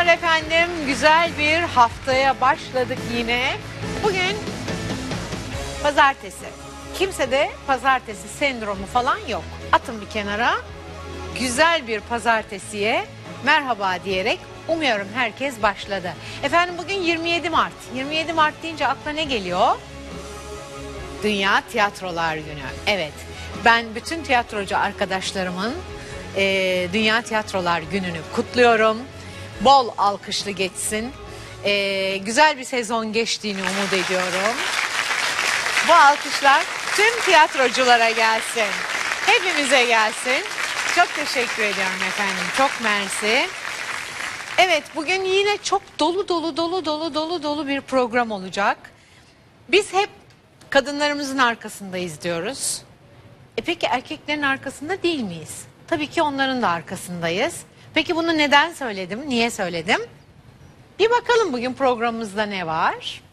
akşamlar efendim. Güzel bir haftaya başladık yine. Bugün pazartesi. Kimsede pazartesi sendromu falan yok. Atın bir kenara. Güzel bir pazartesiye merhaba diyerek umuyorum herkes başladı. Efendim bugün 27 Mart. 27 Mart deyince akla ne geliyor? Dünya Tiyatrolar Günü. Evet, ben bütün tiyatrocu arkadaşlarımın Dünya Tiyatrolar Günü'nü kutluyorum. Bol alkışlı geçsin. Güzel bir sezon geçtiğini umut ediyorum. Bu alkışlar tüm tiyatroculara gelsin. Hepimize gelsin. Çok teşekkür ediyorum efendim. Çok mersi. Evet, bugün yine çok dolu bir program olacak. Biz hep kadınlarımızın arkasındayız diyoruz. Peki erkeklerin arkasında değil miyiz? Tabii ki onların da arkasındayız. Peki bunu neden söyledim? Niye söyledim? Bir bakalım bugün programımızda ne var?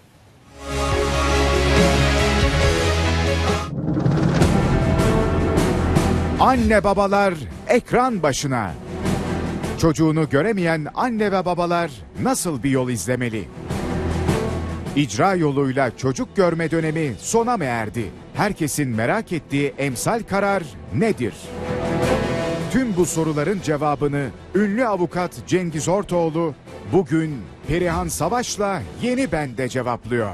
Anne babalar ekran başına. Çocuğunu göremeyen anne ve babalar nasıl bir yol izlemeli? İcra yoluyla çocuk görme dönemi sona mı erdi? Herkesin merak ettiği emsal karar nedir? Tüm bu soruların cevabını ünlü avukat Cengiz Ortoğlu bugün Perihan Savaş'la Yeni Ben'de cevaplıyor.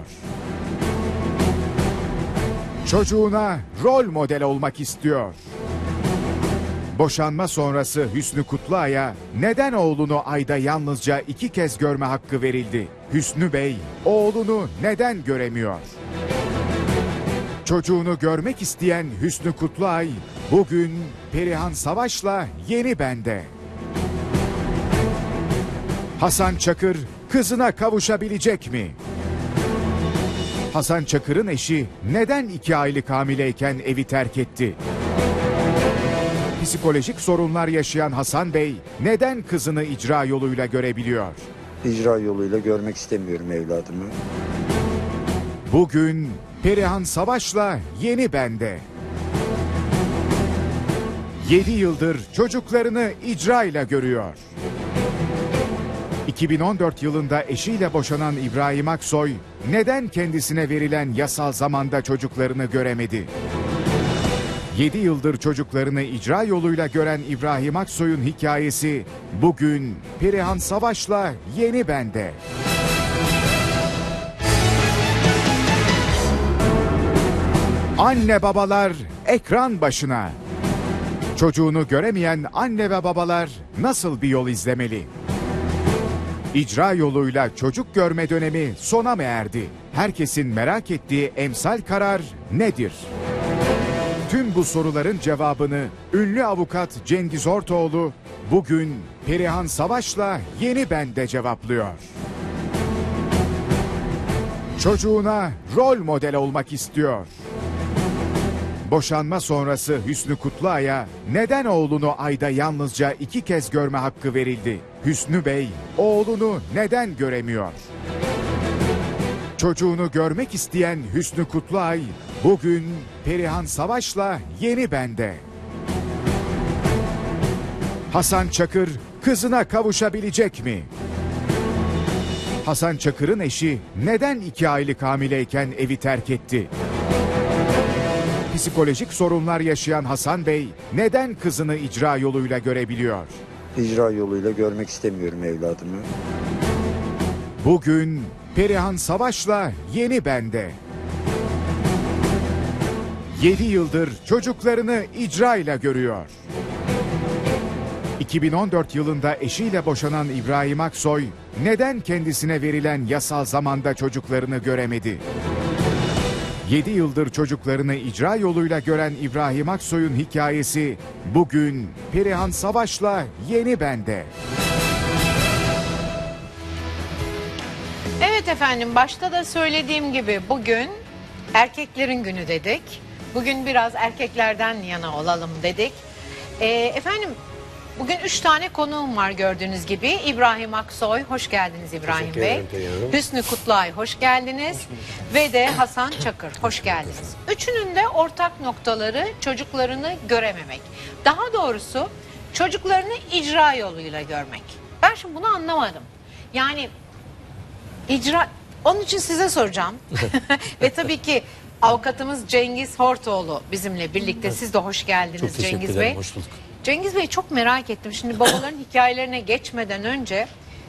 Çocuğuna rol model olmak istiyor. Boşanma sonrası Hüsnü Kutluay'a neden oğlunu ayda yalnızca 2 kez görme hakkı verildi? Hüsnü Bey oğlunu neden göremiyor? Çocuğunu görmek isteyen Hüsnü Kutluay bugün Perihan Savaş'la Yeni Ben'de. Hasan Çakır kızına kavuşabilecek mi? Hasan Çakır'ın eşi neden 2 aylık hamileyken evi terk etti? Psikolojik sorunlar yaşayan Hasan Bey neden kızını icra yoluyla görebiliyor? İcra yoluyla görmek istemiyorum evladımı. Bugün Perihan Savaş'la Yeni Ben'de. 7 yıldır çocuklarını icra ile görüyor. 2014 yılında eşiyle boşanan İbrahim Aksoy neden kendisine verilen yasal zamanda çocuklarını göremedi? 7 yıldır çocuklarını icra yoluyla gören İbrahim Aksoy'un hikayesi bugün Perihan Savaş'la Yeni Ben'de. Anne babalar ekran başına. Çocuğunu göremeyen anne ve babalar nasıl bir yol izlemeli? İcra yoluyla çocuk görme dönemi sona mı erdi? Herkesin merak ettiği emsal karar nedir? Tüm bu soruların cevabını ünlü avukat Cengiz Ortoğlu bugün Perihan Savaş'la Yeni Ben'de cevaplıyor. Çocuğuna rol model olmak istiyor. Boşanma sonrası Hüsnü Kutluay'a neden oğlunu ayda yalnızca 2 kez görme hakkı verildi? Hüsnü Bey oğlunu neden göremiyor? Çocuğunu görmek isteyen Hüsnü Kutluay bugün Perihan Savaş'la Yeni Ben'de. Hasan Çakır kızına kavuşabilecek mi? Hasan Çakır'ın eşi neden 2 aylık hamileyken evi terk etti? Psikolojik sorunlar yaşayan Hasan Bey neden kızını icra yoluyla görebiliyor? İcra yoluyla görmek istemiyorum evladımı. Bugün Perihan Savaş'la Yeni Ben'de. 7 yıldır çocuklarını icra ile görüyor. 2014 yılında eşiyle boşanan İbrahim Aksoy neden kendisine verilen yasal zamanda çocuklarını göremedi? 7 yıldır çocuklarını icra yoluyla gören İbrahim Aksoy'un hikayesi bugün Perihan Savaş'la Yeni Ben'de. Evet efendim, başta da söylediğim gibi bugün erkeklerin günü dedik. Bugün biraz erkeklerden yana olalım dedik. Efendim bugün 3 tane konuğum var gördüğünüz gibi. İbrahim Aksoy, hoş geldiniz İbrahim Bey. Hüsnü Kutluay, hoş geldiniz. Ve de Hasan Çakır, hoş geldiniz. Üçünün de ortak noktaları çocuklarını görememek. Daha doğrusu çocuklarını icra yoluyla görmek. Ben şimdi bunu anlamadım. Yani icra... Onun için size soracağım. Ve tabii ki avukatımız Cengiz Hortoğlu bizimle birlikte. Siz de hoş geldiniz Çok teşekkür Cengiz ederim, Bey. hoş bulduk. Cengiz Bey, çok merak ettim. Şimdi babaların hikayelerine geçmeden önce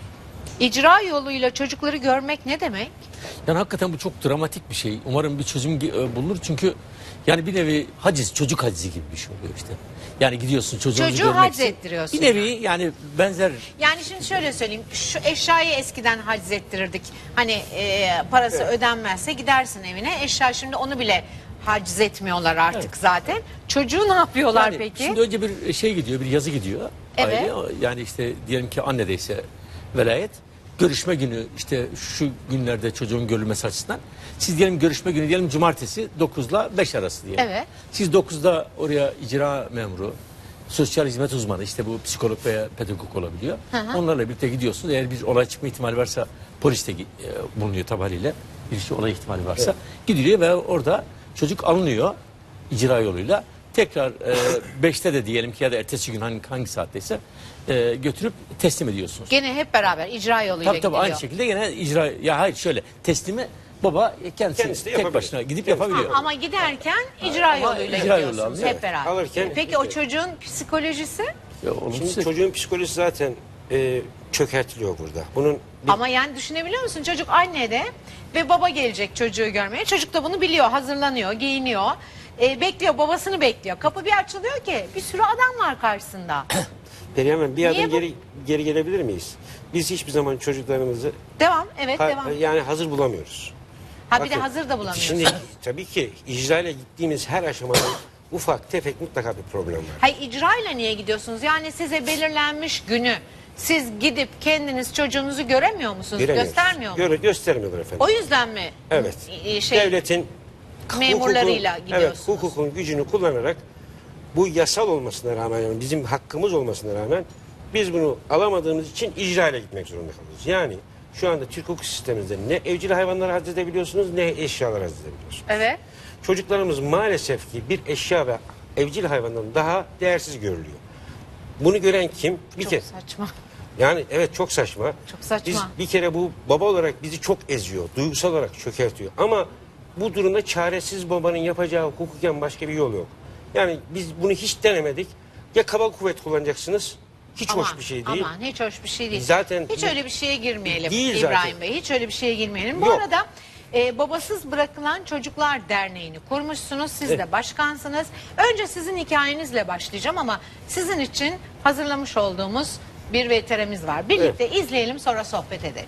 icra yoluyla çocukları görmek ne demek? Yani hakikaten bu çok dramatik bir şey. Umarım bir çözüm bulunur. Çünkü yani bir nevi haciz, çocuk hacizi gibi bir şey oluyor işte. Yani gidiyorsun çocuğunuzu Çocuğu görmek haciz için. ettiriyorsun Bir nevi yani benzer. Yani şimdi şöyle söyleyeyim, şu eşyayı eskiden haciz ettirirdik. Hani parası ödenmezse gidersin evine. Eşya, şimdi onu bile haciz etmiyorlar artık zaten. Çocuğu ne yapıyorlar Yani peki? şimdi önce bir şey gidiyor, bir yazı gidiyor. Evet. Aile, yani işte diyelim ki annedeyse velayet. Görüşme günü işte şu günlerde çocuğun görülmesi açısından. Siz diyelim görüşme günü diyelim cumartesi 9 ile 5 arası diyelim. Evet. Siz 9'da oraya icra memuru, sosyal hizmet uzmanı, işte bu psikolog veya pedagog olabiliyor. Onlarla birlikte gidiyorsunuz. Eğer bir olay çıkma ihtimali varsa polis de bulunuyor tabi haliyle. Bir şey olay ihtimali varsa gidiliyor ve orada çocuk alınıyor icra yoluyla. Tekrar 5'te de diyelim ki ya da ertesi gün hangi saatteyse götürüp teslim ediyorsunuz. Gene hep beraber icra yoluyla Tabii gidiyor. aynı şekilde yine icra, ya hayır şöyle teslimi baba kendisi Kendisi de tek yapabilir. başına gidip yapabiliyor. Ama giderken icra yoluyla icra yolu gidiyorsunuz alıyor. hep beraber. Alırken- Peki o çocuğun psikolojisi? Ya, olumsuz. Şimdi çocuğun psikolojisi zaten çökertiliyor burada. Bunun Ama yani düşünebiliyor musun? Çocuk annede ve baba gelecek çocuğu görmeye. Çocuk da bunu biliyor, hazırlanıyor, giyiniyor. Bekliyor, babasını bekliyor. Kapı bir açılıyor ki bir sürü adam var karşısında. Perihan Hanım, bir Niye adım geri gelebilir miyiz? Biz hiçbir zaman çocuklarımızı Devam, evet devam. yani hazır bulamıyoruz. Ha bir de Bakın, hazır da bulamıyorsun. Şimdi tabii ki icrayla gittiğimiz her aşamada ufak tefek mutlaka bir problem var. Hayır, icrayla niye gidiyorsunuz? Yani size belirlenmiş günü siz gidip kendiniz çocuğunuzu göremiyor musunuz? Giremiyoruz. Göstermiyor musunuz? Göstermiyorlar efendim. O yüzden mi? Evet. Devletin memurlarıyla hukukun, gidiyorsunuz. Evet, hukukun gücünü kullanarak bu yasal olmasına rağmen, yani bizim hakkımız olmasına rağmen biz bunu alamadığımız için icrayla gitmek zorunda kalıyoruz. Yani şu anda Türk hukuk sistemimizde ne evcil hayvanları haciz edebiliyorsunuz ne eşyalar haciz edebiliyorsunuz. Evet. Çocuklarımız maalesef ki bir eşya ve evcil hayvandan daha değersiz görülüyor. Bunu gören kim? Çok saçma. Yani evet, çok saçma. Çok saçma. Biz bir kere bu baba olarak bizi çok eziyor. Duygusal olarak çökertiyor. Ama bu durumda çaresiz babanın yapacağı hukuken başka bir yol yok. Yani biz bunu hiç denemedik. Ya kaba kuvvet kullanacaksınız. Hiç hoş bir şey değil. Aman hiç hoş bir şey değil. Zaten hiç öyle bir şeye girmeyelim Değil İbrahim zaten. Bey. Hiç öyle bir şeye girmeyelim. Bu Yok. arada Babasız Bırakılan Çocuklar Derneği'ni kurmuşsunuz. Siz de başkansınız. Önce sizin hikayenizle başlayacağım ama sizin için hazırlamış olduğumuz bir VTR'miz var. Birlikte izleyelim, sonra sohbet edelim.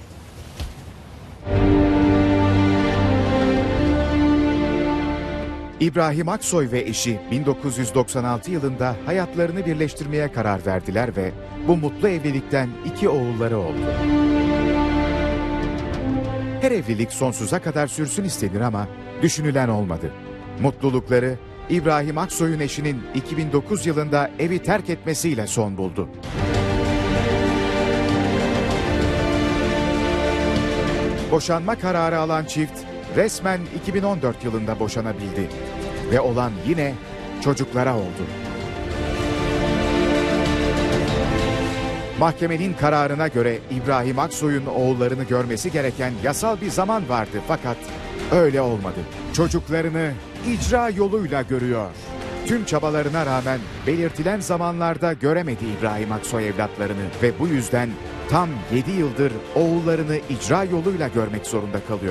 İbrahim Aksoy ve eşi 1996 yılında hayatlarını birleştirmeye karar verdiler ve bu mutlu evlilikten 2 oğulları oldu. Her evlilik sonsuza kadar sürsün istenir ama düşünülen olmadı. Mutlulukları İbrahim Aksoy'un eşinin 2009 yılında evi terk etmesiyle son buldu. Boşanma kararı alan çift resmen 2014 yılında boşanabildi. Ve olan yine çocuklara oldu. Mahkemenin kararına göre İbrahim Aksoy'un oğullarını görmesi gereken yasal bir zaman vardı fakat öyle olmadı. Çocuklarını icra yoluyla görüyor. Tüm çabalarına rağmen belirtilen zamanlarda göremedi İbrahim Aksoy evlatlarını ve bu yüzden tam 7 yıldır oğullarını icra yoluyla görmek zorunda kalıyor.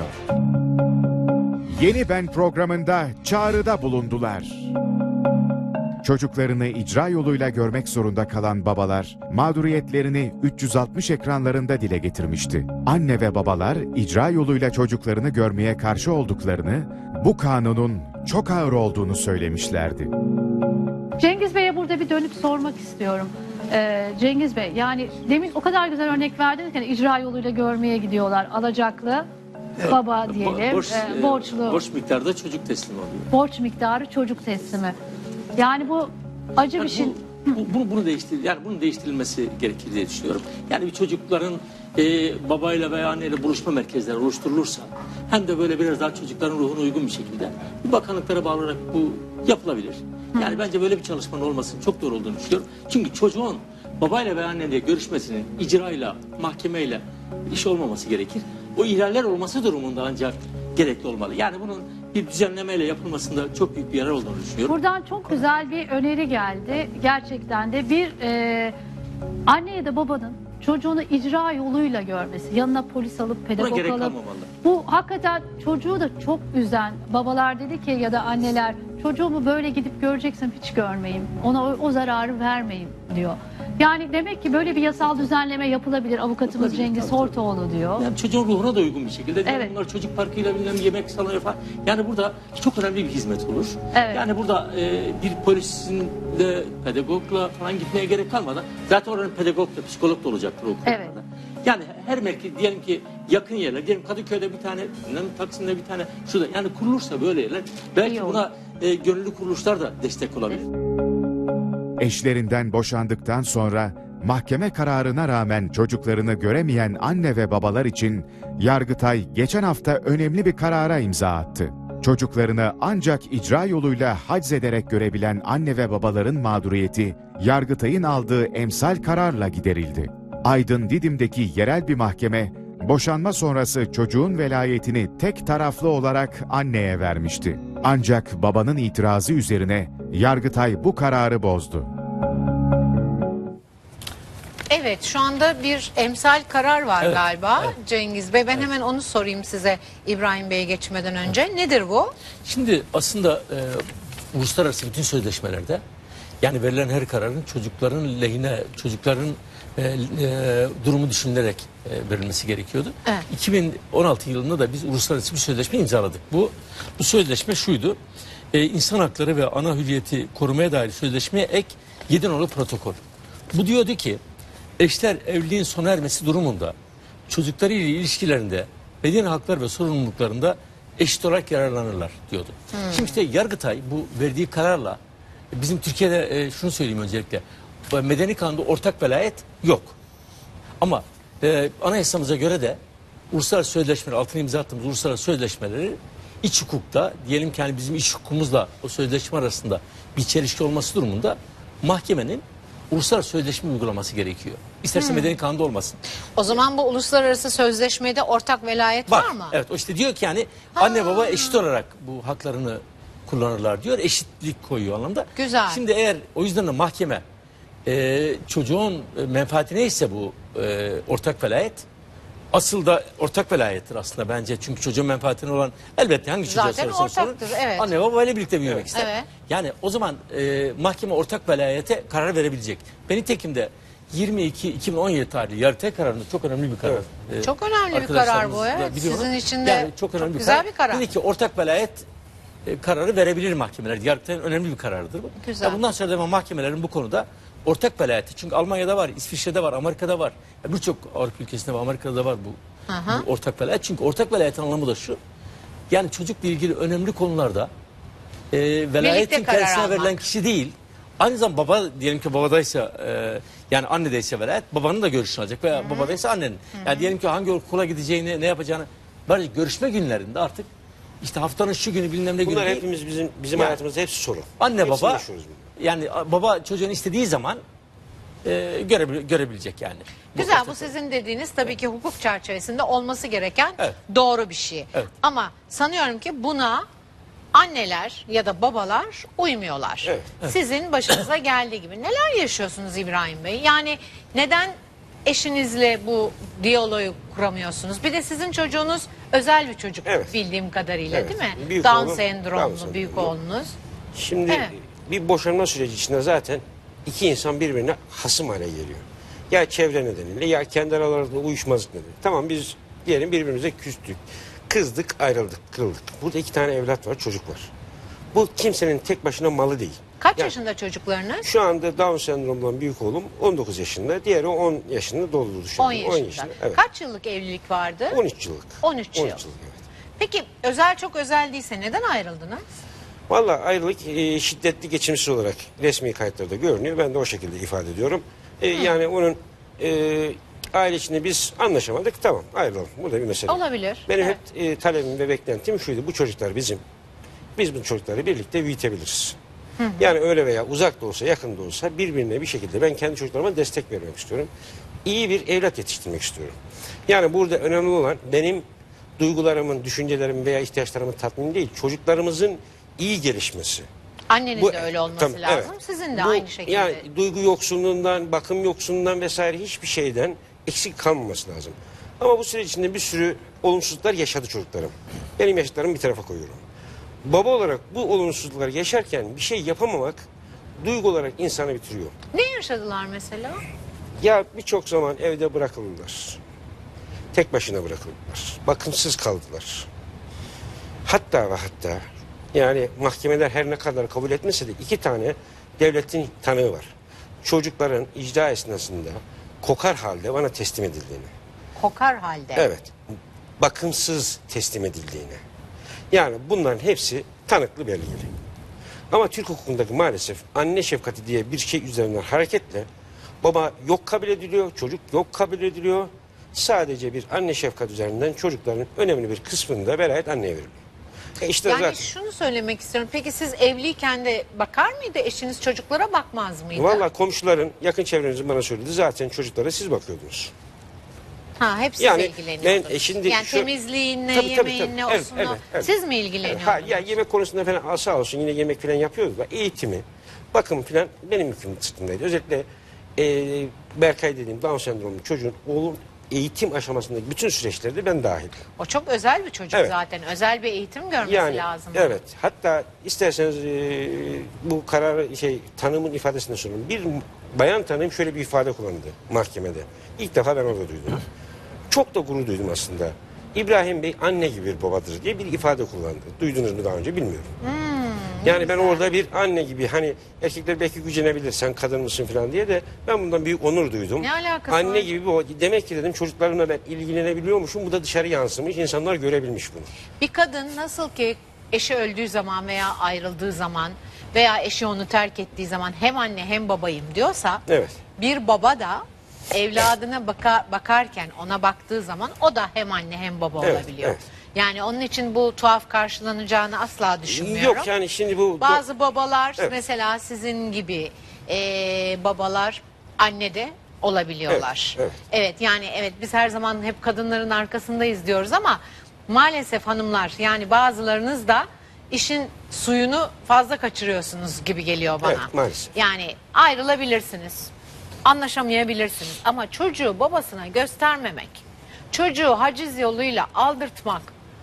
Yeni Ben programında çağrıda bulundular. Çocuklarını icra yoluyla görmek zorunda kalan babalar, mağduriyetlerini 360 ekranlarında dile getirmişti. Anne ve babalar icra yoluyla çocuklarını görmeye karşı olduklarını, bu kanunun çok ağır olduğunu söylemişlerdi. Cengiz Bey'e burada bir dönüp sormak istiyorum. Cengiz Bey, yani demin o kadar güzel örnek verdiniz ki, icra yoluyla görmeye gidiyorlar. Alacaklı baba diyelim, borçlu. Borç miktarda çocuk teslim oluyor. Borç miktarı çocuk teslimi. Yani bu acı bir şey. Bunun değiştirilmesi gerekir diye düşünüyorum. Yani bir çocukların babayla veya anneyle buluşma merkezleri oluşturulursa, hem de böyle biraz daha çocukların ruhuna uygun bir şekilde bir bakanlıklara bağlı olarak bu yapılabilir. Yani bence böyle bir çalışmanın olmasının çok doğru olduğunu düşünüyorum. Çünkü çocuğun babayla veya anneyle görüşmesinin icrayla, mahkemeyle iş olmaması gerekir. O ihlaller olması durumunda ancak gerekli olmalı. Yani bunun bir düzenlemeyle yapılmasında çok büyük bir yarar olduğunu düşünüyorum. Buradan çok güzel bir öneri geldi. Gerçekten de bir anne ya da babanın çocuğunu icra yoluyla görmesi, yanına polis alıp pedagog Buna gerek alıp, kalmamalı. bu hakikaten çocuğu da çok üzen babalar dedi ki ya da anneler, çocuğumu böyle gidip göreceksem hiç görmeyeyim, ona o zararı vermeyin diyor. Yani demek ki böyle bir yasal düzenleme yapılabilir. Avukatımız Yapılabilir, Cengiz tabii. Hortoğlu diyor. Yani çocuğun ruhuna da uygun bir şekilde. Evet. Bunlar çocuk parkıyla bilmem yemek salonu falan. Yani burada çok önemli bir hizmet olur. Evet. Yani burada bir polisin de pedagogla falan gitmeye gerek kalmadan zaten oranın pedagog da psikolog da olacaktır o kurumlarda. Evet. Yani her merkez diyelim ki yakın yerler, diyelim Kadıköy'de bir tane, Taksim'de bir tane, şurada yani kurulursa böyle yerler belki İyi olur. buna gönüllü kuruluşlar da destek olabilir. Eşlerinden boşandıktan sonra mahkeme kararına rağmen çocuklarını göremeyen anne ve babalar için Yargıtay geçen hafta önemli bir karara imza attı. Çocuklarını ancak icra yoluyla haczederek görebilen anne ve babaların mağduriyeti Yargıtay'ın aldığı emsal kararla giderildi. Aydın Didim'deki yerel bir mahkeme, boşanma sonrası çocuğun velayetini tek taraflı olarak anneye vermişti. Ancak babanın itirazı üzerine Yargıtay bu kararı bozdu. Evet, şu anda bir emsal karar var Evet, galiba evet. Cengiz Bey. Ben hemen onu sorayım size İbrahim Bey'e geçmeden önce. Nedir bu? Şimdi aslında uluslararası bütün sözleşmelerde yani verilen her kararın çocukların lehine, çocukların durumu düşünülerek verilmesi gerekiyordu. Evet. 2016 yılında da biz uluslararası bir sözleşme imzaladık. Bu sözleşme şuydu. İnsan hakları ve ana hürriyeti korumaya dair sözleşmeye ek 7 nolu protokol. Bu diyordu ki eşler evliliğin sona ermesi durumunda çocuklarıyla ilişkilerinde bedeni haklar ve sorumluluklarında eşit olarak yararlanırlar diyordu. Şimdi işte Yargıtay bu verdiği kararla bizim Türkiye'de şunu söyleyeyim öncelikle, medeni kanunda ortak velayet yok. Ama anayasamıza göre de uluslararası sözleşmeler, altına imza attığımız uluslararası sözleşmeleri iç hukukta, diyelim ki hani bizim iç hukukumuzla o sözleşme arasında bir çelişki olması durumunda mahkemenin uluslararası sözleşme uygulaması gerekiyor. İsterse medeni kanunda olmasın. O zaman bu uluslararası sözleşmede ortak velayet var mı? Evet, o işte diyor ki yani anne baba eşit olarak bu haklarını kullanırlar diyor. Eşitlik koyuyor anlamda. Güzel. Şimdi eğer o yüzden de mahkeme çocuğun menfaati neyse bu ortak velayet, asıl da ortak velayettir aslında bence. Çünkü çocuğun menfaatine olan elbette hangi çocuğa Zaten sorarsanız ortaktır, sorun, evet. anne baba ile birlikte büyümek ister. Evet. Yani o zaman mahkeme ortak velayete karar verebilecek. Ben nitekim de 22-2017 tarihli Yargıtay kararında çok önemli bir karar. Çok önemli bir karar bu, evet. Biliyorum. Sizin için de Yani çok önemli bir güzel bir karar. Dedi ki ortak velayet kararı verebilir mahkemeler. Yargıtay'ın önemli bir kararıdır bu. Güzel. Bundan sonra da mahkemelerin bu konuda ortak velayeti. Çünkü Almanya'da var, İsviçre'de var, Amerika'da var. Birçok Avrupa ülkesinde var, Amerika'da da var bu ortak velayet. Çünkü ortak velayetin anlamı da şu. Yani çocukla ilgili önemli konularda velayetin karar kendisine almak. verilen kişi değil. Aynı zamanda baba, diyelim ki babadaysa yani annedeyse velayet babanın da görüşünü alacak veya babadaysa annenin. Yani diyelim ki hangi okula gideceğini, ne yapacağını, böyle görüşme günlerinde artık işte haftanın şu günü bilmem ne günü Bunlar değil. hepimiz bizim Yani, hayatımızda hepsi sorun. Anne Hepsini baba yaşıyoruz bunu. yani baba çocuğun istediği zaman görebilecek yani. Güzel, bu sizin dediğiniz tabii ki hukuk çerçevesinde olması gereken Evet. doğru bir şey. Evet. Ama sanıyorum ki buna anneler ya da babalar uymuyorlar. Evet. Sizin başınıza geldiği gibi. Neler yaşıyorsunuz İbrahim Bey? Yani neden eşinizle bu diyaloğu kuramıyorsunuz? Bir de sizin çocuğunuz özel bir çocuk Evet. bildiğim kadarıyla, Evet. değil mi? Büyük Down oğlum, Down sendromlu sendromu. büyük oğlunuz. Şimdi Evet. bir boşanma süreci içinde zaten iki insan birbirine hasım hale geliyor. Ya çevre nedeniyle ya kendi aralarında uyuşmazlık nedeniyle. Tamam, biz diyelim birbirimize küstük, kızdık, ayrıldık, kırıldık. Burada iki tane evlat var, çocuk var. Bu kimsenin tek başına malı değil. Kaç Yani yaşında çocuklarınız? Şu anda Down sendromdan büyük oğlum 19 yaşında, diğeri 10 yaşında doldurdu şu 10 anda. yaşında. Evet. Kaç yıllık evlilik vardı? 13 yıllık. 13 yıl. 13 yıllık, evet. Peki çok özel değilse neden ayrıldınız? Vallahi ayrılık şiddetli geçimsiz olarak resmi kayıtlarda görünüyor. Ben de o şekilde ifade ediyorum. Yani onun aile içinde biz anlaşamadık. Tamam, ayrılalım. Bu da bir mesele. Olabilir. Benim Evet. hep talebim ve beklentim şuydu. Bu çocuklar bizim. Biz bu çocukları birlikte büyütebiliriz. Yani öyle veya uzak da olsa, yakın da olsa birbirine bir şekilde ben kendi çocuklarıma destek vermek istiyorum. iyi bir evlat yetiştirmek istiyorum. Yani burada önemli olan benim duygularımın, düşüncelerimin veya ihtiyaçlarımın tatmini değil, çocuklarımızın iyi gelişmesi. Annenin de öyle olması Tabii, lazım. evet. Sizin de Bu, aynı şekilde. Yani duygu yoksunluğundan, bakım yoksunluğundan vesaire hiçbir şeyden eksik kalmaması lazım. Ama bu süreç içinde bir sürü olumsuzluklar yaşadı çocuklarım. Benim yaşadıklarımı bir tarafa koyuyorum. Baba olarak bu olumsuzlukları yaşarken bir şey yapamamak duygu olarak insanı bitiriyor. Ne yaşadılar mesela? Ya birçok zaman evde bırakıldılar. Tek başına bırakıldılar. Bakımsız kaldılar. Hatta ve hatta yani mahkemeler her ne kadar kabul etmese de 2 tane devletin tanığı var. Çocukların icra esnasında kokar halde bana teslim edildiğini. Kokar halde. Evet. Bakımsız teslim edildiğini. Yani bunların hepsi tanıklı belgeli. Ama Türk hukukundaki maalesef anne şefkati diye bir şey üzerinden hareketle baba yok kabul ediliyor, çocuk yok kabul ediliyor. Sadece bir anne şefkat üzerinden çocukların önemli bir kısmını da velayet anneye veriliyor. İşte Yani zaten. şunu söylemek istiyorum. Peki siz evliyken de bakar mıydı? Eşiniz çocuklara bakmaz mıydı? Vallahi komşuların, yakın çevrenizin bana söyledi. Zaten çocuklara siz bakıyordunuz. Ha, hep siz Yani ilgileniyordunuz. ben şimdi yani şu- temizliğinle, Tabii, tabii, yemeğinle, tabii. Evet, osuna. evet, evet. Siz mi ilgileniyordunuz? Ha, ya yemek konusunda falan sağ olsun yine yemek falan yapıyoruz da eğitimi, bakım falan benim yükümlülük sırtımdaydı. Özellikle Berkay dediğim Down sendromlu çocuğun oğlum eğitim aşamasındaki bütün süreçlerde ben dahil. O çok özel bir çocuk Evet. zaten. Özel bir eğitim görmesi Yani lazım. evet. Hatta isterseniz bu kararı tanımın ifadesinde sorun. Bir bayan tanım şöyle bir ifade kullandı mahkemede. İlk defa ben orada duydum. Çok da gurur duydum aslında. İbrahim Bey anne gibi bir babadır diye bir ifade kullandı. Duydunuz mu daha önce bilmiyorum. Yani ben orada bir anne gibi hani erkekler belki gücenebilir sen kadın mısın falan diye de ben bundan büyük onur duydum. Ne alakası Anne var? gibi bir baba. Demek ki dedim çocuklarımla ben ilgilenebiliyormuşum. Bu da dışarı yansımış. İnsanlar görebilmiş bunu. Bir kadın nasıl ki eşi öldüğü zaman veya ayrıldığı zaman veya eşi onu terk ettiği zaman hem anne hem babayım diyorsa Evet. bir baba da evladına bakarken ona baktığı zaman o da hem anne hem baba Evet, olabiliyor. evet. Yani onun için bu tuhaf karşılanacağını asla düşünmüyorum. Yok yani şimdi bu Bazı babalar Evet. mesela sizin gibi babalar anne de olabiliyorlar. Evet, Evet yani evet biz her zaman hep kadınların arkasındayız diyoruz ama maalesef hanımlar yani bazılarınız da işin suyunu fazla kaçırıyorsunuz gibi geliyor bana. Evet, maalesef. Yani ayrılabilirsiniz, anlaşamayabilirsiniz ama çocuğu babasına göstermemek, çocuğu haciz yoluyla aldırtmak,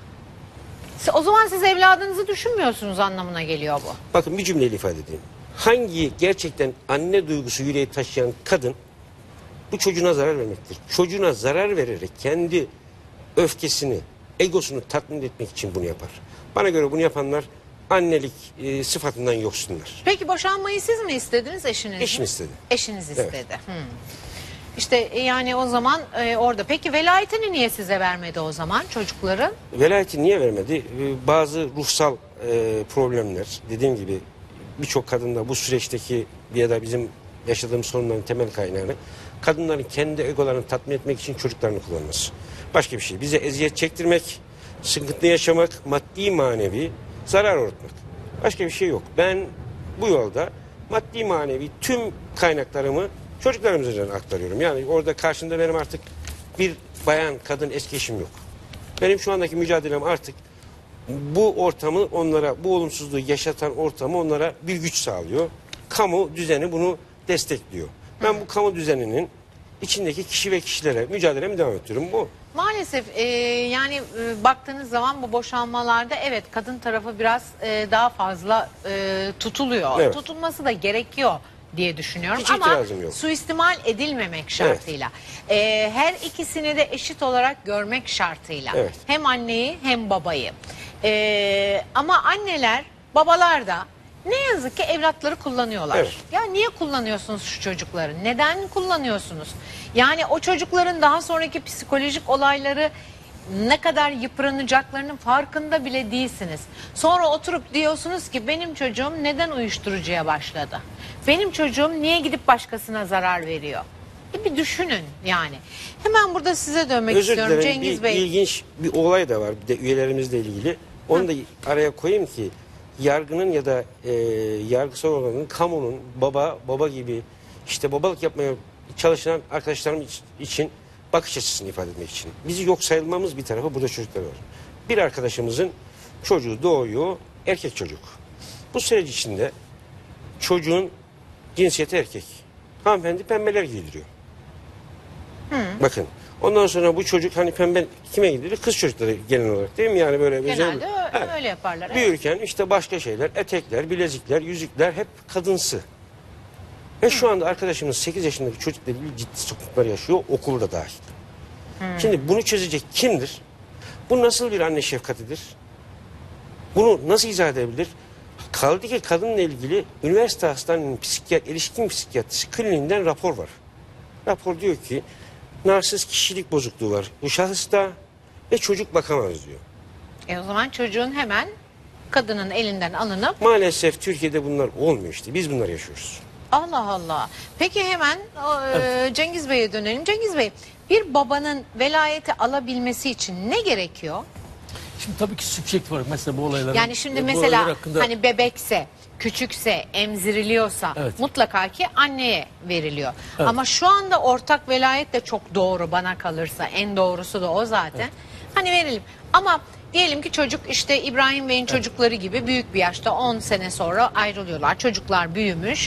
o zaman siz evladınızı düşünmüyorsunuz anlamına geliyor bu. bakın bir cümleyle ifade edeyim. Hangi gerçekten anne duygusu yüreği taşıyan kadın bu çocuğuna zarar vermektir. Çocuğuna zarar vererek kendi öfkesini, egosunu tatmin etmek için bunu yapar. Bana göre bunu yapanlar annelik sıfatından yoksunlar. Peki boşanmayı siz mi istediniz eşiniz mi? Eşim istedi. Eşiniz Evet. istedi. İşte yani o zaman orada. Peki velayetini niye size vermedi o zaman çocukların? Velayeti niye vermedi? Bazı ruhsal problemler, dediğim gibi birçok kadında bu süreçteki ya da bizim yaşadığımız sorunların temel kaynağını kadınların kendi egolarını tatmin etmek için çocuklarını kullanması. Başka bir şey. Bize eziyet çektirmek, sıkıntı yaşamak, maddi manevi zarar uğratmak. Başka bir şey yok. Ben bu yolda maddi manevi tüm kaynaklarımı çocuklarımız üzerine aktarıyorum. Yani orada karşımda benim artık bir bayan, kadın, eski eşim yok. Benim şu andaki mücadelem artık bu ortamı onlara, bu olumsuzluğu yaşatan ortamı onlara bir güç sağlıyor. Kamu düzeni bunu destekliyor. Ben bu kamu düzeninin içindeki kişi ve kişilere mücadelemi devam ettiriyorum. Bu. Maalesef yani baktığınız zaman bu boşanmalarda evet kadın tarafı biraz daha fazla tutuluyor. Evet. Tutulması da gerekiyor diye düşünüyorum. Hiç ama itirazım yok. suistimal edilmemek şartıyla. Her ikisini de eşit olarak görmek şartıyla. Evet. Hem anneyi hem babayı. Ama anneler, babalar da ne yazık ki evlatları kullanıyorlar. Evet. Ya niye kullanıyorsunuz şu çocukları? Neden kullanıyorsunuz? Yani o çocukların daha sonraki psikolojik olayları ne kadar yıpranacaklarının farkında bile değilsiniz. Sonra oturup diyorsunuz ki benim çocuğum neden uyuşturucuya başladı? Benim çocuğum niye gidip başkasına zarar veriyor? Bir düşünün yani. Hemen burada size dönmek Özür istiyorum dilerim. Cengiz Bir Bey. ilginç bir olay da var bir de üyelerimizle ilgili. Onu da araya koyayım ki yargının ya da yargısal olanın, kamunun baba gibi işte babalık yapmaya çalışan arkadaşlarım için bakış açısını ifade etmek için. Bizi yok sayılmamız bir tarafa, burada çocuklar var. Bir arkadaşımızın çocuğu doğuyor, erkek çocuk. Bu süreç içinde çocuğun cinsiyeti erkek. Hanımefendi pembeler giydiriyor. Bakın. Ondan sonra bu çocuk hani pembe kime giydiriyor? Kız çocukları genel olarak, değil mi? Yani böyle Genelde Evet. öyle yaparlar. Evet. Büyürken işte başka şeyler, etekler, bilezikler, yüzükler hep kadınsı. Ve şu anda arkadaşımız 8 yaşındaki çocukla ilgili ciddi sıkıntılar yaşıyor, okulda dahil. Şimdi bunu çözecek kimdir? Bu nasıl bir anne şefkatidir? Bunu nasıl izah edebilir? Kaldı ki kadınla ilgili üniversite hastanenin erişkin psikiyatrisi kliniğinden rapor var. Rapor diyor ki narsist kişilik bozukluğu var bu şahısta ve çocuk bakamaz diyor. O zaman çocuğun hemen kadının elinden alınıp Maalesef Türkiye'de bunlar olmuyor işte. Biz bunları yaşıyoruz. Allah Allah. Peki hemen Cengiz Bey'e dönelim. Cengiz Bey, bir babanın velayeti alabilmesi için ne gerekiyor? Şimdi tabii ki subjekt var mesela bu olayların. Yani şimdi bu mesela olaylar hakkında- hani bebekse, küçükse, emziriliyorsa Evet. mutlaka ki anneye veriliyor. Evet. Ama şu anda ortak velayet de çok doğru bana kalırsa. En doğrusu da o zaten. Hani verelim. Ama diyelim ki çocuk işte İbrahim Bey'in çocukları gibi büyük bir yaşta 10 sene sonra ayrılıyorlar. Çocuklar büyümüş.